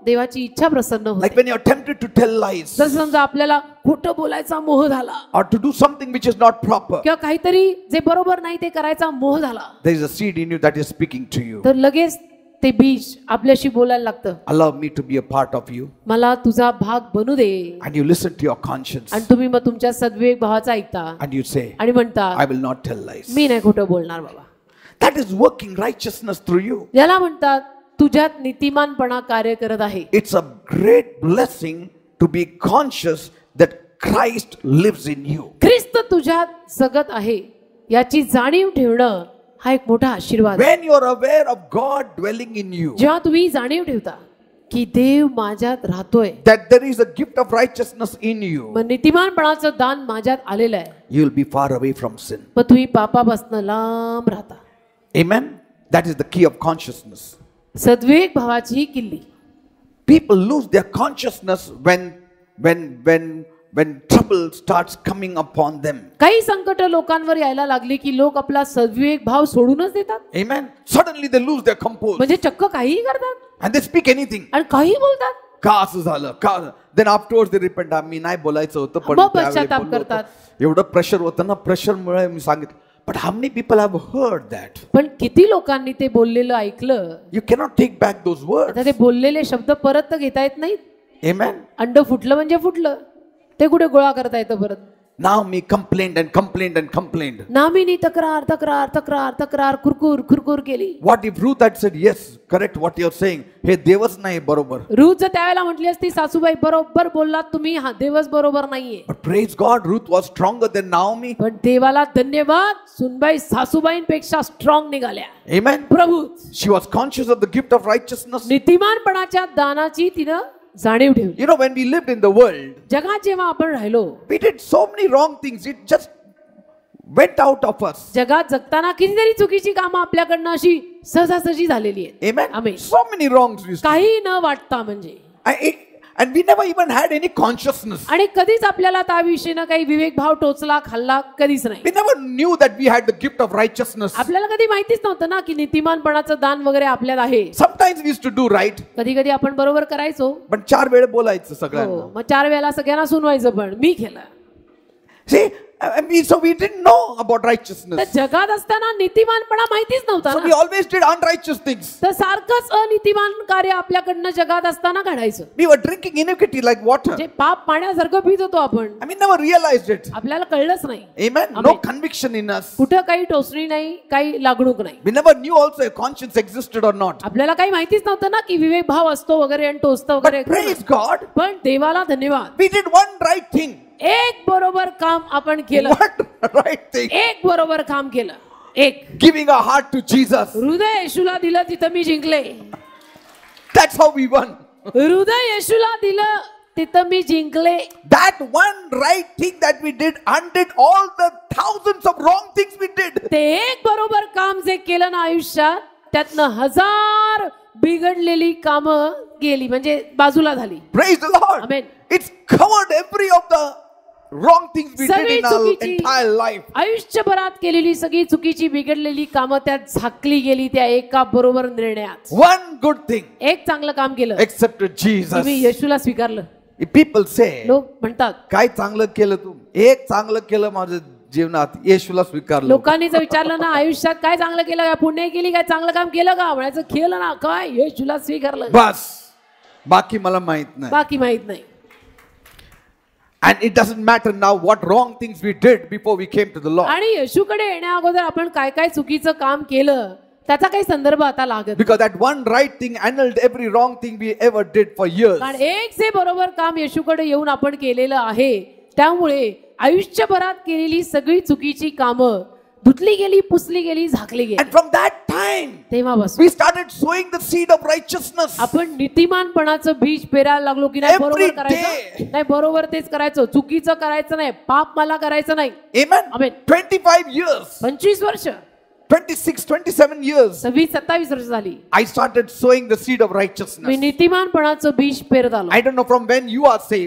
देवाची इच्छा प्रसन्न Like होते. when you're tempted to tell lies जर समजा आपल्याला खोटं बोलायचा मोह झाला or to do something which is not proper, किंवा काहीतरी जे बरोबर नाही ते करायचा मोह झाला, there is a seed in you that is speaking to you. तर लगेच ते बीज आपल्याशी बोलायला लागतं, Allow me to be a part of you. मला तुझा भाग बनू दे. And you listen to your conscience आणि तुम्ही मग तुमच्या सद्विवेक भावाचा ऐकता and you say, आणि म्हणता I will not tell lies. मी नाही खोटं बोलणार बाबा. That is working righteousness through you. याला म्हणतात तुझ्यात नीतिमानपणा कार्य करत आहे. It's a great blessing to be conscious that Christ lives in you. ख्रिस्त तुझ्यात जगत आहे याची जाणीव ठेवणं हा एक मोठा आशीर्वाद आहे. When you are aware of God dwelling in you, जेव्हा तुम्ही जाणीव ठेवता की देव माझ्यात राहतोय, that there is a gift of righteousness in you, मग नीतिमानपणाचं दान माझ्यात आलेलं आहे, you will be far away from sin. मग तुम्ही पापापासून लांब राहता. Amen. That is the key of consciousness. सद्विवेक भावाची ही किल्ली. People lose their consciousness when when when when trouble starts coming upon them. काही संकट लोकांवर यायला लागली की लोक आपला सद्विवेक भाव सोडूनच देतात. Amen. Suddenly they lose their composure म्हणजे चक्क काहीही करतात and they speak anything. आणि काही बोलतात. का असं झालं का? Then afterwards they repent. आम्ही नाही बोलायचं होतं पण मग त्यावेळी पश्चाताप बोललो होतो. करतात. एवढं प्रेशर होतं ना, प्रेशर मुळे मी सांगितलं. But how many people have heard that? पण किती लोकांनी ते बोललेलं ऐकलं? You cannot take back those words. आता ते बोललेले शब्द परत तर घेता येत नाहीत. Amen. अंड फुटलं म्हणजे फुटलं, ते कुठे गोळा करता येतं परत? Now me complained and complained and complained. नामीनी तक्रार तक्रार तक्रार तक्रार कुरकुर कुरकुर केली. What if Ruth had said, yes, correct what you're saying. हे देवच नाही बरोबर. रूथ जर त्यावेळेला म्हटली असती, सासूबाई बरोबर बोललात तुम्ही, हा देवच बरोबर नाहीये. But praise God, Ruth was stronger than Naomi. पण देवाला धन्यवाद, सुनबाई सासूबाईंपेक्षा स्ट्रॉंग निघाल्या. Amen. प्रभू She was conscious of the gift of righteousness. नीतिमानपणाच्या दानाची तिनं जाणीव ठेवली. You know, when we lived in the world, जगात जेव्हा आपण राहिलो, we did so many wrong things. It just went out of us. जगात जगताना कितीतरी चुकीची कामं आपल्याकडनं अशी सहजासहजी झालेली आहेत. Amen. Amen. So many wrongs we used to काही न वाटता म्हणजे. I- it- And we never even had any consciousness. आणि कधीच आपल्याला त्याविषयीनं काही विवेक भाव टोचला खाल्ला कधीच नाही. We never knew that we had the gift of righteousness. आपल्याला कधी माहितीच नव्हतं ना की नीतिमानपणाचं दान वगैरे आपल्यात आहे. Sometimes we used to do right, कधी कधी आपण बरोबर करायचो, but चार वेळ बोलायचं हो, सगळ्यांना. मग चार वेळेला सगळ्यांना सुनवायचं, पण मी केलं. See, and we, so we didn't know about तर righteousness. जगात असताना नीतिमानपणा माहितीच नव्हता So we ना. always did unrighteous things. तर सारखंच अनीतिमान कार्य आपल्याकडनं जगात असताना घडायचं. We were drinking iniquity like water. जे पाप पाण्यासारखं पित होतो आपण, I mean, never realized it. आपल्याला कळलंच नाही. Amen. No Amen. conviction in us. कुठं काही टोचणी नाही, काही लागणूक नाही. We never knew also if conscience existed or not. आपल्याला काही माहितीच नव्हतं ना की विवेक भाव असतो वगैरे आणि टोचतं But वगैरे. praise God, पण देवाला धन्यवाद, we did one right thing. एक बरोबर काम आपण केलं. What right thing? एक बरोबर काम केलं. एक Giving our heart to Jesus. हृदय येशूला दिलं, तिथं मी जिंकले. That's how we won. हृदय येशूला दिलं, तिथं मी जिंकले. That one right thing that we did undid all the thousands of wrong things we did. ते एक बरोबर काम जे केलं ना आयुष्यात, त्यातनं हजार बिघडलेली कामं गेली, म्हणजे बाजूला झाली. Praise the Lord. Amen. It's covered every of the wrong things we did सगळी in our चुकीची entire life. आयुष्यभरात केलेली सगळी चुकीची बिघडलेली कामं त्यात झाकली गेली त्या एका बरोबर निर्णयात. One good thing. एक चांगलं काम केलं, Accepted Jesus. तुम्ही येशूला स्वीकारलं. If people say, लोक म्हणतात, काय चांगलं केलं तू? एक चांगलं केलं माझ्या जीवनात, येशूला स्वीकारलं. लोकांनी जर विचारलं ना आयुष्यात काय चांगलं केलं, काय पुण्य केली, काय चांगलं काम केलं का, म्हणायचं केलं ना, काय येशूला स्वीकारलं. बस, बाकी मला माहित नाही. बाकी माहित नाही. And it doesn't matter now what wrong things we did before we came to the Lord. आणि येशूकडे येण्या अगोदर आपण काय काय चुकीचं काम केलं त्याचा काही संदर्भ आता लागत. Because that one right thing annulled every wrong thing we ever did for years. कारण एक जे बरोबर काम येशूकडे येऊन आपण केलेलं आहे, त्यामुळे आयुष्यभरात केलेली सगळी चुकीची कामं धुतली गेली, पुसली गेली, झाकली गेली. And from that time, तेव्हापासून we started sowing the seed of righteousness. आपण नीतिमानपणाचं बीज पेरायला लागलो की नाही, Every बरोबर day. करायचं नाही, बरोबर तेच करायचं, चुकीचं करायचं नाही, पाप मला करायचं नाही. Amen. Amen. twenty-five years, पंचवीस वर्ष, twenty-six, twenty-seven years, सव्वीस सत्तावीस वर्ष झाली, I started sowing the seed of me righteousness. नीतिमानपणाचं बीज पेरत आलो. I don't know from when you are saved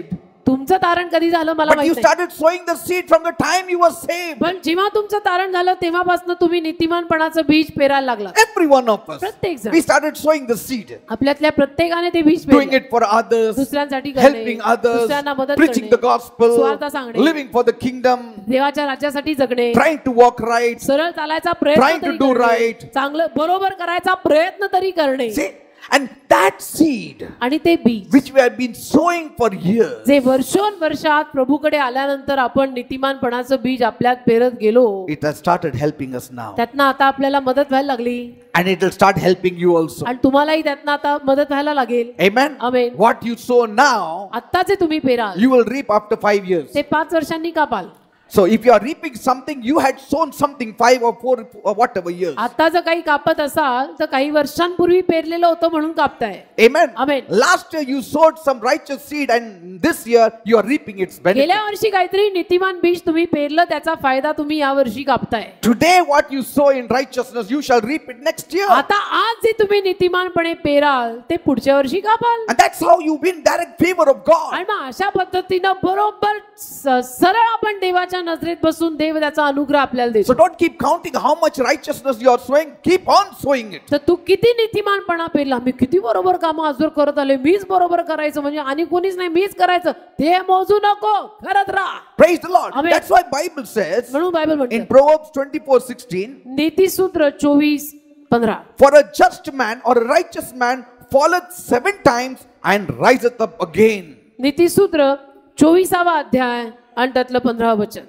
तुमचं तारण कधी झालं मला But you माहित नाही. started sowing the seed from the time you were saved. पण जेव्हा तुमचं तारण झालं तेव्हापासून तुम्ही नीतिमानपणाचं बीज पेरायला लागला. Every one of us. प्रत्येक जण. We started sowing the seed. आपल्यातल्या प्रत्येकाने ते बीज Doing पेरलं. it for others. दुसऱ्यांसाठी करणे, Helping others. दुसऱ्यांना मदत Preaching करणे, the gospel. सुवार्ता सांगणे, Living for the kingdom. देवाच्या राज्यासाठी जगणे, Trying to walk right. सरळ चालायचा प्रयत्न Trying to तरी do करणे, right. चांगलं बरोबर करायचा प्रयत्न तरी करणे. See? And that seed आणि ते बीज which we have been sowing for years, जे वर्षोनवर्षात प्रभूकडे आल्यानंतर आपण नीतिमानपणाचं बीज आपल्यात पेरत गेलो, it has started helping us now. त्यातनं आता आपल्याला मदत व्हायला लागली And it will start helping you also. आणि तुम्हालाही त्यातनं आता मदत व्हायला लागेल. Amen. Amen. What you sow now, आता जे तुम्ही पेराल you will reap after five years. ते पाच वर्षांनी कापाल. So if you are reaping something, you had sown something five or four or whatever years. आता जर काही कापत असाल तर काही वर्षांपूर्वी पेरलेलं होतं म्हणून कापताय. Amen. Amen. Last year you sowed some righteous seed, and this year you are reaping its benefit. गेल्या वर्षी काहीतरी नीतिमान बीज तुम्ही पेरलं त्याचा फायदा तुम्ही या वर्षी कापताय. Today what you sow in righteousness, you shall reap it next year. आता आज जे तुम्ही नीतिमानपणे पेराल ते पुढच्या वर्षी कापाल. And that's how you win direct favor of God. आणि मग अशा पद्धतीनं बरोबर स- सरळ आपण देवाच्या नजरेत बसून देव त्याचा अनुग्रह आपल्याला So देतो. don't keep counting how much righteousness you are sowing. Keep on sowing it. तर तू किती नीतिमानपणा पेरला, मी किती बरोबर काम आजवर करत आले, मीच बरोबर करायचं म्हणजे आणि कोणीच नाही, मीच करायचं, ते मोजू नको, करत राहा. Praise the Lord. Amen. That's why Bible says म्हणून बायबल in म्हणते Proverbs twenty-four sixteen, नीतिसूत्र चोवीस पंधरा, for a just man or a righteous man falleth seven times and riseth up again. नीतिसूत्र चोवीसावा अध्याय आणि त्यातलं पंधरा वचन,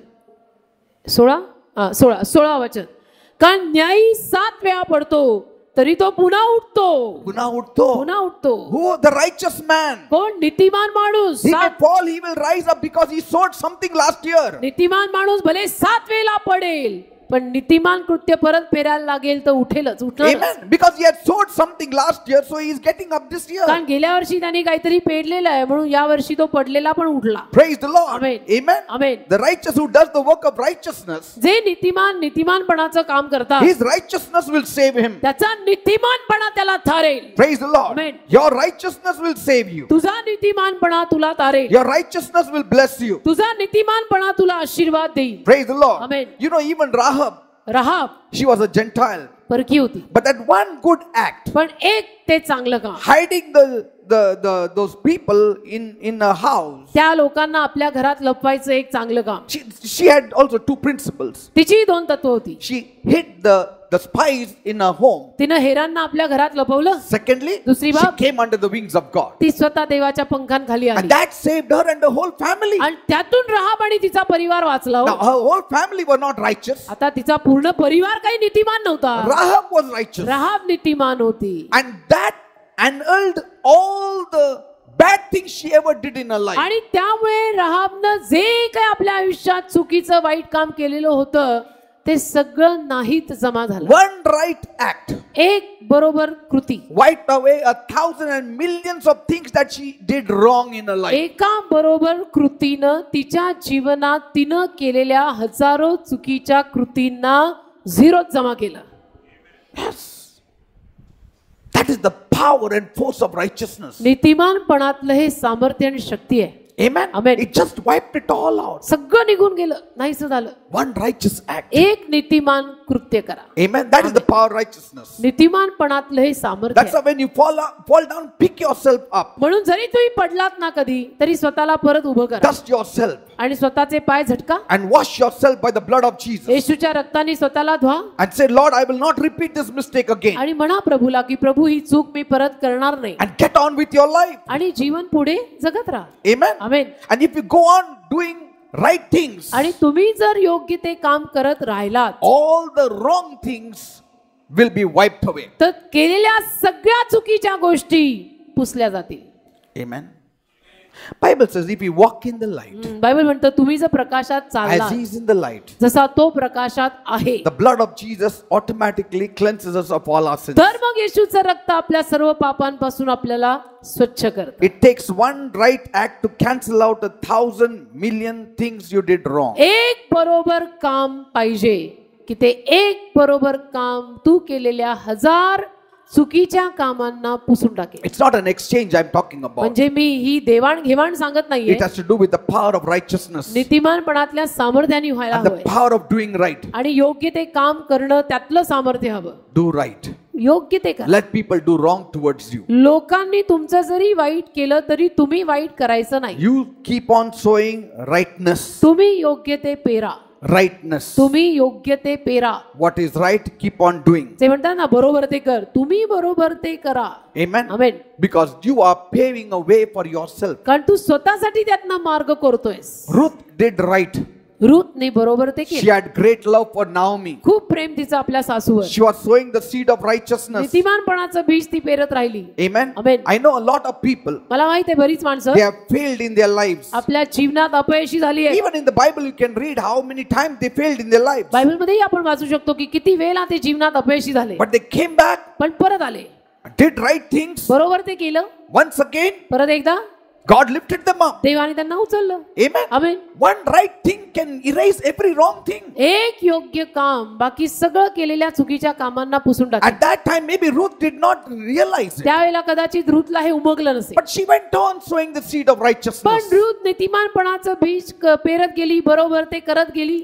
सोळा हा, सोळा सोळा वचन, कारण न्यायी सात वेळा पडतो तरी तो पुन्हा उठतो. पुन्हा उठतो. पुन्हा उठतो. Who? The righteous man. कोण? नीतिमान माणूस. He may सात- fall, he will rise up because he sowed something last year. नीतिमान माणूस भले सात वेळेला पडेल पण नीतिमान कृत्य परत पेरायला लागेल तर उठेलच, उठणार. Amen. Because he had sowed something last year, so he is getting up this year. कारण गेल्या वर्षी त्यांनी काहीतरी पेरलेलं आहे म्हणून या वर्षी तो पडलेला पण उठला. Praise the Lord. Amen. Amen. Amen. The righteous who does the work of righteousness, जे नीतिमान नीतिमानपणाचं काम करतात his righteousness will save him. त्याचा नीतिमानपणा त्याला तारेल. Praise the Lord. Amen. Your righteousness will save you. तुझा नीतिमानपणा तुला तारेल. Your righteousness will bless you. तुझा नीतिमानपणा तुला आशीर्वाद देईल. Praise the Lord. Amen. You know, even Rahab, Rahab she was a Gentile. परकी होती But that one good act, पण एक ते चांगलं काम, hiding the, the, the, those people in, in a house, त्या लोकांना आपल्या घरात लपवायचं एक चांगलं काम. she, she had also two principles. तिची दोन तत्व होती. She hid the, the spies in her home. तिनं हेरांना आपल्या घरात लपवलं. Secondly, दुसरी she बाब, came under the wings of God. ती स्वतः देवाच्या पंखांखाली आली And that saved her and the whole family. आणि त्यातून राहाब आणि तिचा परिवार वाचला. Now, हो. her whole family were not righteous. आता तिचा पूर्ण परिवार काही नीतिमान नव्हता. Rahab was righteous. राहाब नीतिमान होती. And that annulled all the bad things she ever did in her life. आणि त्यामुळे राहाबनं जे काही आपल्या आयुष्यात चुकीचं वाईट काम केलेलं होतं ते सगळं नाहीत जमा झालं. One right act एक बरोबर कृती wiped away a thousand and millions of things that she did wrong in her life. एका बरोबर कृतीनं तिच्या जीवनात तिनं केलेल्या हजारो चुकीच्या कृतींना झिरो जमा केलं. Yes. That is the power and force of righteousness. नीतिमानपणातलं हे सामर्थ्य आणि शक्ती आहे. Amen. Amen. It just wiped it all out. सगळं निघून गेलं, नाहीच झालं. One righteous act. एक नीतिमान कृत्य करा. Amen. That is the power of righteousness. नीतिमानपणातलं हे सामर्थ्य That's आहे. why when you fall fall down, pick yourself up. म्हणून जरी तुम्ही पडलात ना कधी तरी स्वतःला परत उभं करा Dust yourself आणि स्वतःचे पाय झटका. and wash yourself by the blood of Jesus. येशूच्या रक्ताने स्वतःला धुवा And say, Lord, I will not repeat this mistake again. आणि म्हणा प्रभूला की प्रभू ही चूक मी परत करणार नाही And get on with your life. आणि जीवन पुढे जगत राहा. Amen. Amen. And if you go on doing right things, आणि तुम्ही जर योग्य ते काम करत राहिलात all the wrong things will be wiped away. तर केलेल्या सगळ्या चुकीच्या गोष्टी पुसल्या जातील. Amen. Bible says if we walk in the light, Bible म्हणतं तुम्ही जर प्रकाशात चालला as he is in the light, जसा तो प्रकाशात आहे the blood of Jesus automatically cleanses us of all our sins. तर मग येशूचं रक्त आपल्या सर्व पापांपासून आपल्याला स्वच्छ करतं. It takes one right act to cancel out a thousand million things you did wrong. एक बरोबर काम पाहिजे की ते एक बरोबर काम तू केलेल्या हजार चुकीच्या कामांना पुसून टाकेल. It's not an exchange I'm talking about. म्हणजे मी ही देवाण घेवाण सांगत नाहीये. It has to do with the power of righteousness नीतिमानपणातल्या सामर्थ्याने व्हायला and the हवंय power of doing right. आणि योग्य ते काम करणं त्यातलं सामर्थ्य हवं. Do right. योग्य ते करा. Let people do wrong towards you. लोकांनी तुमचं जरी वाईट केलं तरी तुम्ही वाईट करायचं नाही. You keep on sowing rightness. तुम्ही योग्य ते पेरा. Rightness. तुम्ही योग्य ते पेरा. What is right, keep on doing. ते म्हणतात ना बरोबर ते कर. तुम्ही बरोबर ते करा. Amen. Amen. Because you are paving a way for yourself. कारण तू स्वतःसाठी त्यातनं मार्ग करतोयस. Ruth did right. रूथने बरोबर ते She केलं. had great love for Naomi. खूप प्रेम तिचं आपल्या सासूवर. She was sowing the seed of righteousness. नीतिमानपणाचं बीज ती पेरत राहिली. Amen. Amen. I know a lot of people, मला माहित आहे बरीच माणसं they have failed in their lives. आपल्या जीवनात अपयशी झाली आहे. Even in the Bible, you can read how many times they failed in their lives. बायबलमध्येही आपण वाचू शकतो की किती वेळा ते जीवनात अपयशी झाले. But they came back, पण परत आले. did right things. बरोबर ते केलं. Once again, परत एकदा God lifted them up. देवाने त्यांना उचललं. Amen. Amen. One right thing can erase every wrong thing. एक योग्य काम बाकी सगळं केलेल्या चुकीच्या कामांना पुसून टाकलं. At that time, maybe Ruth did not realize it. त्यावेळेला कदाचित रूथला हे उमगलं नसेल. But she went on sowing the seed of पण righteousness. रूथ नीतिमानपणाचं बीज क- पेरत गेली. बरोबर ते करत गेली.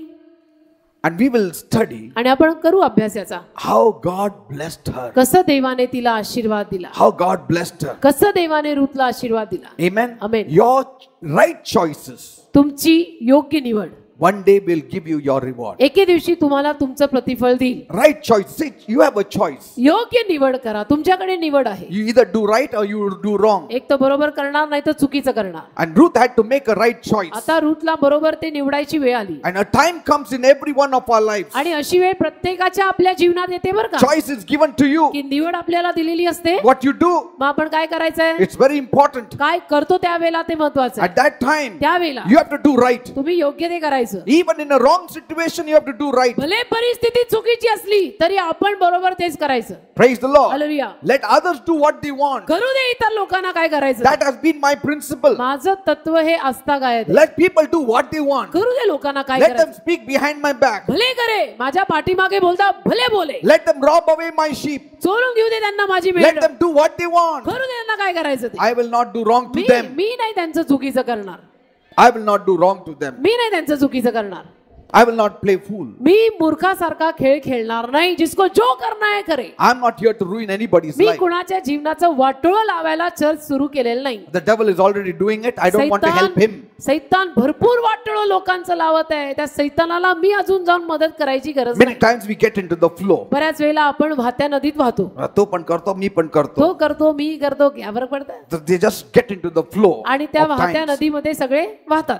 And we will study आणि आपण करू अभ्यास याचा. how God blessed her. कसं देवाने तिला आशीर्वाद दिला. How God blessed her. कसं देवाने रूथला आशीर्वाद दिला. Amen. Amen. Your right choices तुमची योग्य निवड one day will give you your reward. एके दिवशी तुम्हाला तुमचं प्रतिफळ देईल. Right choice. See, you have a choice. योग्य निवड करा. तुमच्याकडे निवड आहे. You either do right or you do wrong. एक तर बरोबर करणार नाही तर चुकीचं करणार. And Ruth had to make a right choice. आता रूथला बरोबर ते निवडायची वेळ आली. And a time comes in every one of our lives. आणि अशी वेळ प्रत्येकाच्या आपल्या जीवनात येते बरं का. Choice is given to you. की निवड आपल्याला दिलेली असते. What you do, मग आपण काय करायचंय. it's very important. काय करतो त्यावेळेला ते महत्वाचं आहे. At that time, त्यावेळेला you have to do right. तुम्ही योग्य ते करायचं. Even in a wrong situation, you have to do right. भले परिस्थिती चुकीची असली तरी आपण बरोबर तेच करायचं. Praise the Lord. Hallelujah. Let others do what they want. करू दे इतर लोकांना काय करायचं. That has been my principle. माझं तत्व हे आस्थागायत आहे. Let people do what they want. करू दे लोकांना काय Let them करायचं. speak behind my back. भले करे माझ्या पाठीमागे बोलता भले बोले. Let them rob away my sheep. चोरून घेऊ दे त्यांना माझी Let भेट. them do what they want. करू दे त्यांना काय करायचं ते. I will not do wrong to me them. मी नाही त्यांचं चुकीचं करणार. I will not do wrong to them. मी नाही त्यांचं चुकीचं करणार. I will not play fool. मी मूर्खासारखा खेळ खेळणार नाही. जिसको जो करना है करे. I'm not here to ruin anybody's me life. कुणाच्या जीवनाचं वाटोळं लावायला चर्च सुरू केलेलं नाही. The devil is already doing it. I don't want to help him. सैतान भरपूर वाटोळं लोकांचं लावत आहे. त्या सैतानाला मी अजून जाऊन मदत करायची गरज Many नाही. times we get into the flow. बऱ्याच वेळेला आपण वाहत्या नदीत वाहतो. तो पण करतो, मी पण करतो. तो करतो मी करतो क्या फरक पडतं. They just get into the flow. आणि त्या of वाहत्या times. नदीमध्ये सगळे वाहतात.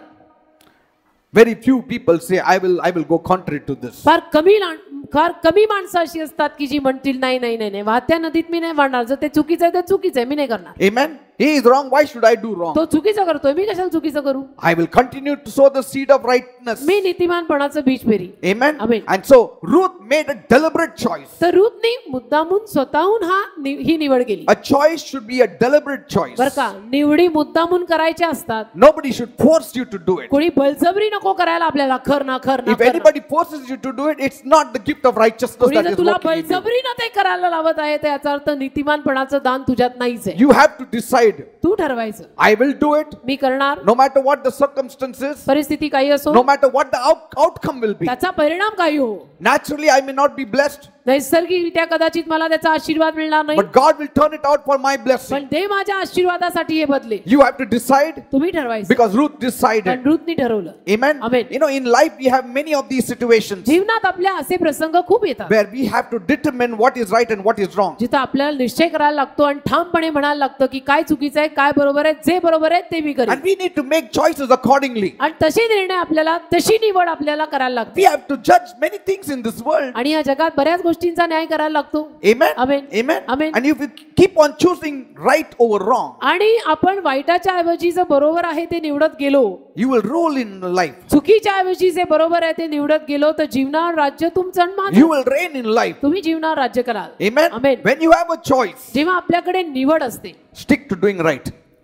Very few people say, I will, I will go contrary to this. फार कमी ला- फार कमी माणसं अशी असतात की जी म्हणतील नाही नाही नाही नाही वाहत्या नदीत मी नाही वाढणार. जर ते चुकीचं आहे तर चुकीचं आहे. मी नाही करणार. Amen. He is wrong. Why should I do wrong? तो चुकीचं करतोय. मी कशाला चुकीचं करू. I will continue to sow the seed of rightness. मी नीतिमानपणाचं बीज पेरी. Amen. Amen. And so Ruth made a deliberate choice. तर रूथने मुद्दामून स्वतःहून हा नि- ही निवड केली. A choice should be a deliberate choice. बर का. निवडी मुद्दामून करायच्या असतात. Nobody should force you to do it. कोणी बळजबरी नको करायला आपल्याला. खर ना खर ना If खर ना. anybody forces you to do it, it's not the gift of righteousness कोणी that जर is तुला working in you. बळजबरीनं ते करायला लावत आहे तर याचा अर्थ नीतिमानपणाचं दान तुझ्यात नाहीच आहे. You have to decide. तू ठरवायचं. I will do it मी करणार. no matter what the circumstances, परिस्थिती काही असो. no matter what the out- outcome will be. त्याचा परिणाम काही हो. Naturally, I may not be blessed, नैसर्गिकरित्या कदाचित मला त्याचा आशीर्वाद मिळणार नाही. but God will turn it out for my blessing. पण देव माझ्या आशीर्वादासाठी हे बदले. You have to decide तुम्ही ठरवायचं. because Ruth decided. पण रूथने ठरवलं. Amen. Amen. You know, in life we have many of these situations जीवनात आपल्या असे प्रसंग खूप येतात. where we have to determine what is right and what is wrong. जिथं आपल्याला निश्चय करायला लागतो आणि ठामपणे म्हणायला लागतं की काय चुकीचं आहे काय बरोबर आहे. जे बरोबर आहे ते मी करेन. And we need to make choices accordingly. आणि तसे निर्णय आपल्याला तशी निवड आपल्याला करायला लागते. We have to judge many things in this world. आणि या जगात बऱ्याच गोष्टींचा न्याय करायला लागतो. Amen. Amen. Amen. Amen. And if we keep on choosing right over wrong, आणि आपण वाईटाच्या ऐवजी जे बरोबर आहे ते निवडत गेलो. you will rule in life. चुकीच्या ऐवजी जे बरोबर आहे ते निवडत गेलो तर जीवनावर राज्य तुमचं आणि माझं. You will reign in life. तुम्ही जीवनावर राज्य कराल. Amen. Amen. When you have a choice, जेव्हा आपल्याकडे निवड असते stick to doing right.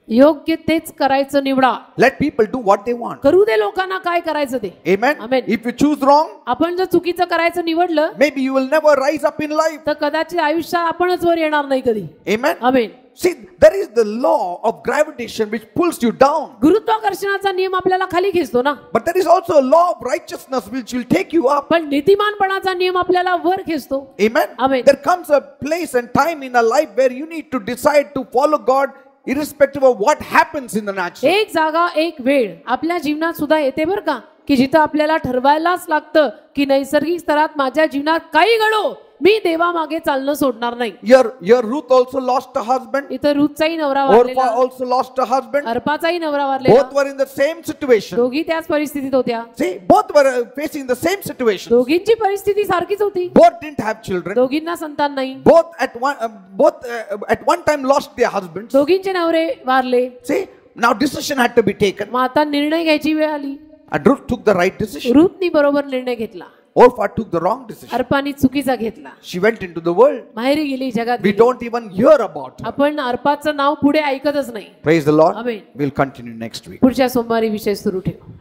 योग्य तेच करायचं निवडा. Let people do what they want. करू दे लोकांना काय करायचं ते. Amen. Amen. If you choose wrong, आपण जर चुकीचं करायचं निवडलं maybe you will never rise up in life. तर कदाचित आयुष्यात आपणच वर येणार नाही कधी. Amen. Amen. See, there is the law of gravitation which pulls you down. गुरुत्वाकर्षणाचा नियम आपल्याला खाली खेचतो ना. But there is also a law of righteousness which will take you up. पण नीतिमानपणाचा नियम आपल्याला वर खेचतो. Amen. Amen. There comes a place and time in a life where you need to decide to follow God irrespective of what happens in the natural. एक जागा एक वेळ आपल्या जीवनात सुद्धा येते बरं का, की जिथं आपल्याला ठरवायलाच लागतं की नैसर्गिक स्तरात माझ्या जीवनात काही घडो, मी देवामागे चालणं सोडणार नाही. Your, your Ruth also lost a husband. इथं रूथचाही नवरा Orpha वारलेला, also lost a husband. अर्पाचाही नवरा Both वारलेला. were in the same situation. दोघी त्याच परिस्थितीत होत्या. See, both were uh, facing the same situation. दोघींची परिस्थिती सारखीच होती. Both didn't have children. दोघींना संतान नाही. Both at one, uh, both uh, at one time lost their husbands. दोघींचे नवरे वारले. See, now decision had to be taken. मग आता निर्णय घ्यायची वेळ आली. And Ruth took the right decision. रूथनी बरोबर निर्णय घेतला. Orpha took the wrong decision. अर्पानी चुकीचा घेतला. She went into the world. माहेरी गेली, जगात We गेली. don't even hear about her. आपण अर्पाचं नाव पुढे ऐकतच नाही. Praise the Lord. Amen. We'll continue next week. पुढच्या सोमवारी विषय सुरू ठेवू.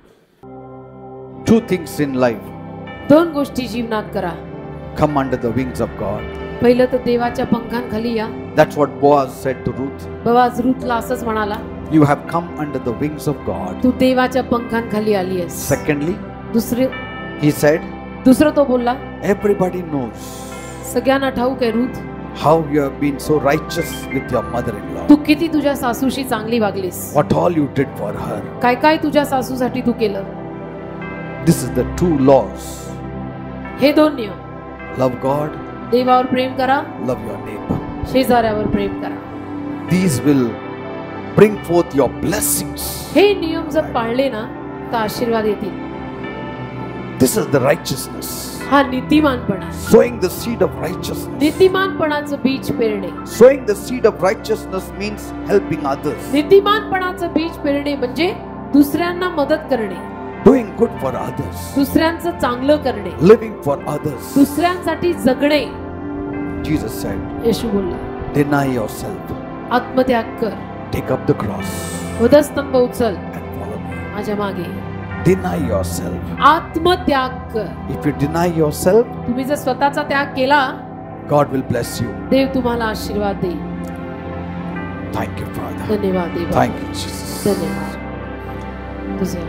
Two things in life दोन गोष्टी जीवनात करा. come under the wings of God. पहिलं तर देवाच्या पंखांखाली या. That's what Boaz said to Ruth. Boaz रूथला असंच म्हणाला, You have come under the wings of God. तू देवाच्या पंखांखाली आली आहेस. Secondly, दुसरे he said, दुसरं तो बोलला, everybody knows सगळ्यांना ठाऊक आहे Ruth, how you have been so righteous with your mother-in-law. तू किती तुझ्या सासूशी चांगली वागलीस, What all you did for her. काय काय तुझ्या सासूसाठी तू केलं. This is the two laws. हे दोन नियम, Love God, देवावर प्रेम करा, love your neighbor. शेजाऱ्यावर प्रेम करा. These will bring forth your blessings. हे नियम जर पाळले ना तर आशीर्वाद येतील. This is the righteousness. हा नीतिमानपणा. Sowing the seed of righteousness. नीतिमानपणाचं बीज पेरणे. Sowing the seed of righteousness means helping others. नीतिमानपणाचं बीज पेरणे म्हणजे दुसऱ्यांना मदत करणे, Doing good for others. दुसऱ्यांचं चांगलं करणे, Living for others. दुसऱ्यांसाठी जगणे. Jesus said, येशू बोलला, deny yourself. आत्मत्याग कर, Take up the cross वधस्तंभ उचल, and follow me. माझ्या मागे. Deny yourself. आत्मत्याग कर. If you deny yourself, तुम्ही जर स्वतःचा त्याग केला, God will bless you. देव तुम्हाला आशीर्वाद देईल. Thank you, Father. धन्यवाद देवा. Thank you, Jesus. धन्यवाद. तुझे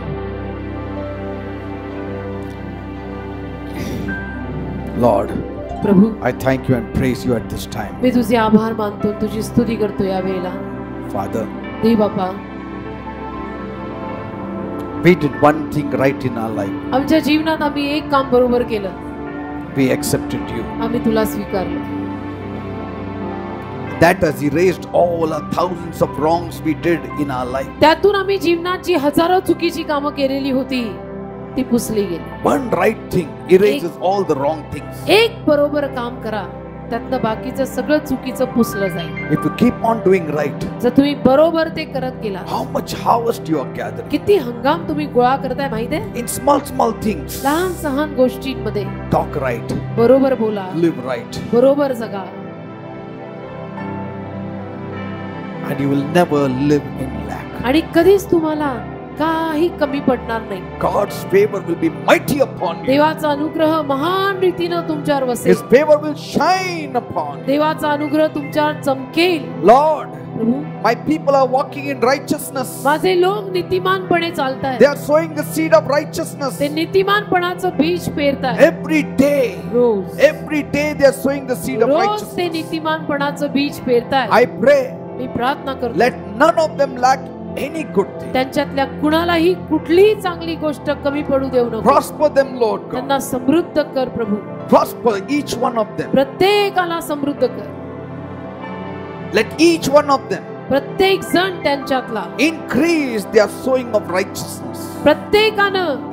Lord, Prabhu, I thank you and praise you at this time. मी तुझे आभार मानतो, तुझी स्तुती करतो या वेळेला. Father, देव बापा, we did one thing right in our life. आमच्या जीवनात आम्ही एक काम बरोबर केलं. We accepted you. आम्ही तुला स्वीकारलं. That has erased all the thousands of wrongs we did in our life. त्यातून आम्ही जीवनात जी हजारो चुकीची कामं केलेली होती ती पुसली गेली. One right thing erases all the wrong things. एक बरोबर काम करा, त्यातनं बाकीचं सगळं चुकीचं पुसलं जाईल. If you keep on doing right, जर तुम्ही बरोबर ते करत गेला, how much harvest you are gathering. किती हंगाम तुम्ही गोळा करताय माहिती आहे. In small, small things, लहान सहान गोष्टींमध्ये talk right, बरोबर बोला, live right, बरोबर जगा, and you will never live in lack. आणि कधीच तुम्हाला काही कमी पडणार नाही. God's favor will be mighty upon you. देवाचा अनुग्रह महान रीतीनं तुमच्यावर वसेल. His favor will shine upon you. देवाचा अनुग्रह तुमच्यावर चमकेल. Lord, Prabhu, my people are walking in righteousness. माझे लोक नीतिमानपणे चालतायत. They are sowing the seed of righteousness. ते नीतिमानपणाचं बीज पेरतायत. Every day, rose every day they are sowing the seed of रोज ते righteousness. नीतिमानपणाचं बीज पेरतायत. I pray, मी प्रार्थना करतो, let none of them lack any good thing. त्यांच्यातल्या कुणालाही कुठलीही चांगली गोष्ट कमी पडू देऊ नको. Prosper them, Lord God. त्यांना समृद्ध कर प्रभू. Prosper each one of them. प्रत्येकाला समृद्ध कर. Let each one of them प्रत्येक जण त्यांच्यातला increase their sowing of righteousness. प्रत्येकानं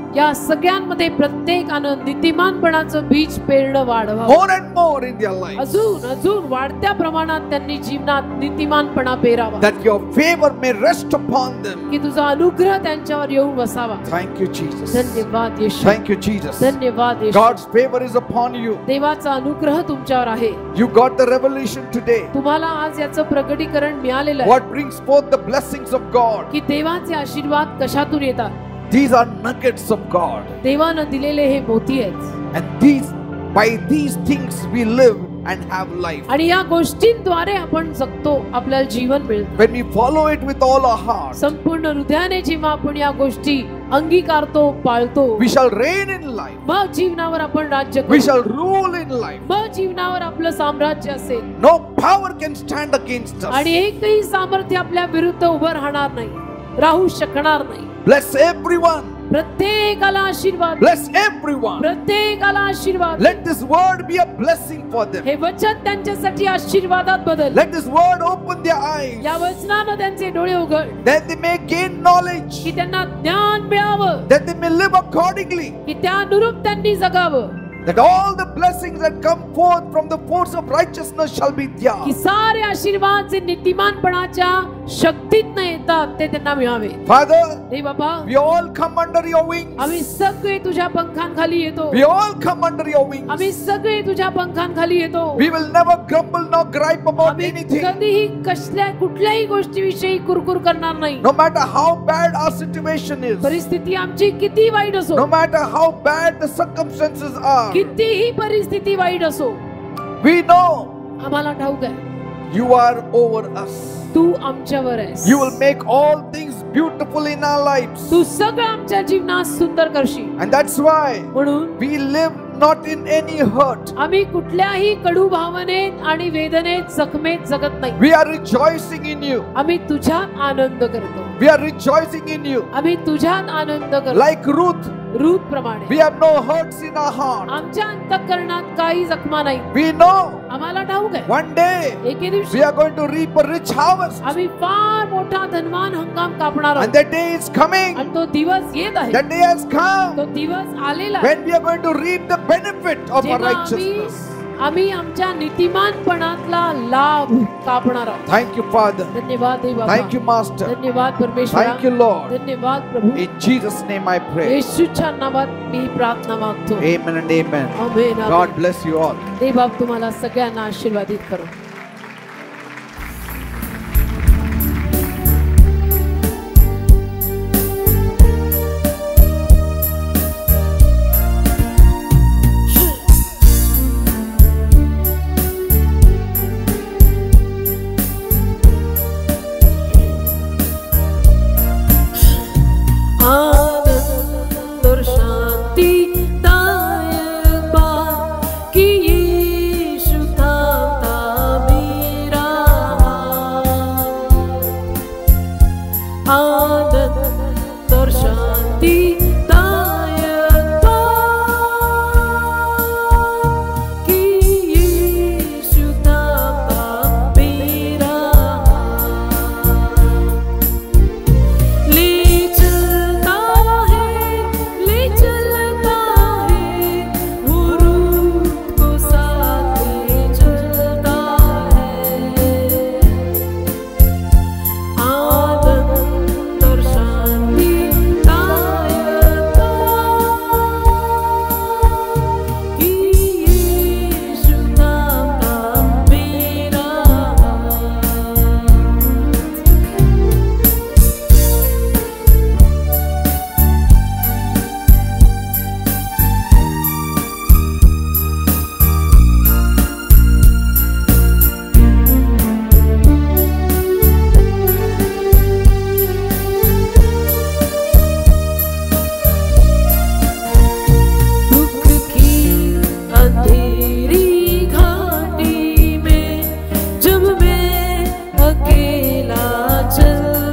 या सगळ्यांमध्ये प्रत्येकानं नीतिमानपणाचं बीज पेरणं वाढवावं. more and more in their lives, अजून अजून वाढत्या प्रमाणात त्यांनी जीवनात नीतिमानपणा पेरावा, that your favor may rest upon them. की तुझा अनुग्रह त्यांच्यावर येऊन बसावा. Thank you, Jesus. धन्यवाद येशू. Thank you, Jesus. धन्यवाद येशू. God's favor is upon you. देवाचा अनुग्रह तुमच्यावर आहे. You got the revelation today. तुम्हाला आज याचं प्रगटीकरण मिळालेलं आहे What brings forth the blessings of God? की देवाचे आशीर्वाद कशातून येतात. These are nuggets of God. देवानं दिलेले हे मोती आहेत And these, by these things we live and have life. आणि या गोष्टींद्वारे आपण जगतो, आपल्याला जीवन मिळतं. When we follow it with all our heart, संपूर्ण हृदयाने जेव्हा आपण या गोष्टी अंगीकारतो, पाळतो, we shall reign in life. मग जीवनावर आपण राज्य We करू. shall rule in life. मग जीवनावर आपलं साम्राज्य असेल No power can stand against us. आणि एकही सामर्थ्य आपल्या विरुद्ध उभं राहणार नाही, राहू शकणार नाही. Bless everyone. प्रत्येकाला आशीर्वाद, Bless everyone. प्रत्येकाला आशीर्वाद. Let this word be a blessing for them. हे वचन त्यांच्यासाठी आशीर्वादात बदल. Let this word open their eyes, या वचनानं त्यांचे डोळे उघड, that they may gain knowledge, की त्यांना ज्ञान मिळावं, that they may live accordingly, की त्या अनुरूप त्यांनी जगावं, that all the blessings that come forth from the force of righteousness shall be की theirs. सारे आशीर्वाद जे नीतिमानपणाच्या शक्तीतनं येतात ते त्यांना मिळावे. Father, हे बाबा, we all come under your wings. आम्ही सगळे तुझ्या पंखांखाली येतो. We all come under your wings. आम्ही सगळे तुझ्या पंखांखाली येतो. We will never grumble nor gripe about आम्ही anything. कधीही कसल्या कुठल्याही गोष्टीविषयी कुरकुर करणार नाही. No matter how bad our situation is, परिस्थिती आमची किती वाईट असो, no matter how bad the circumstances are, कितीही परिस्थिती वाईट असो, we know आम्हाला ठाऊक आहे you are over us. तू आमच्यावर आहेस. You will make all things beautiful in our lives. तू सगळं आमच्या जीवनात सुंदर करशील. And that's why म्हणून we live not in any hurt. आम्ही कुठल्याही कडू भावनेत आणि वेदनेत जखमेत जगत नाही. We are rejoicing in you. आम्ही तुझ्यात आनंद करतो. We are rejoicing in you. आम्ही तुझ्यात आनंद करतो. Like Ruth, रूथ प्रमाणे we have no hurts in our heart. आमच्या अंतःकरणात काही जखमा नाही. We know आम्हाला ठाऊक आहे one day एके दिवशी we are going to reap a rich harvest. आम्ही फार मोठा धनवान हंगाम कापणार And आहोत. that day is coming. आणि तो दिवस येत आहे. That day has come तो दिवस आलेला आहे when we are going to reap the benefit of our जेव्हा आम्ही righteousness. आम्ही आमच्या नीतिमानपणातला लाभ कापणार आहोत. Thank you, Father. धन्यवाद हे बाबा. Thank you, Master. धन्यवाद परमेश्वरा. Thank you, Lord. धन्यवाद प्रभू. In Jesus' name I pray. येशूच्या नावात मी प्रार्थना मागतो. Amen and amen. Amen. God bless you all. देवबाप तुम्हाला सगळ्यांना आशीर्वादित करो. आनंद और शांति दायक बात कि यीशु थामता मेरा हाथ। आनंद और शांति दायक बात कि यीशु थामता मेरा हाथ। ले चलता है, ले चलता है, वो रूह को साथ ले चलता है। आनंद और शांति दायक कि यीशु थामता मेरा हाथ। दुख की अंधेरी घाटी में जब मैं अकेला चल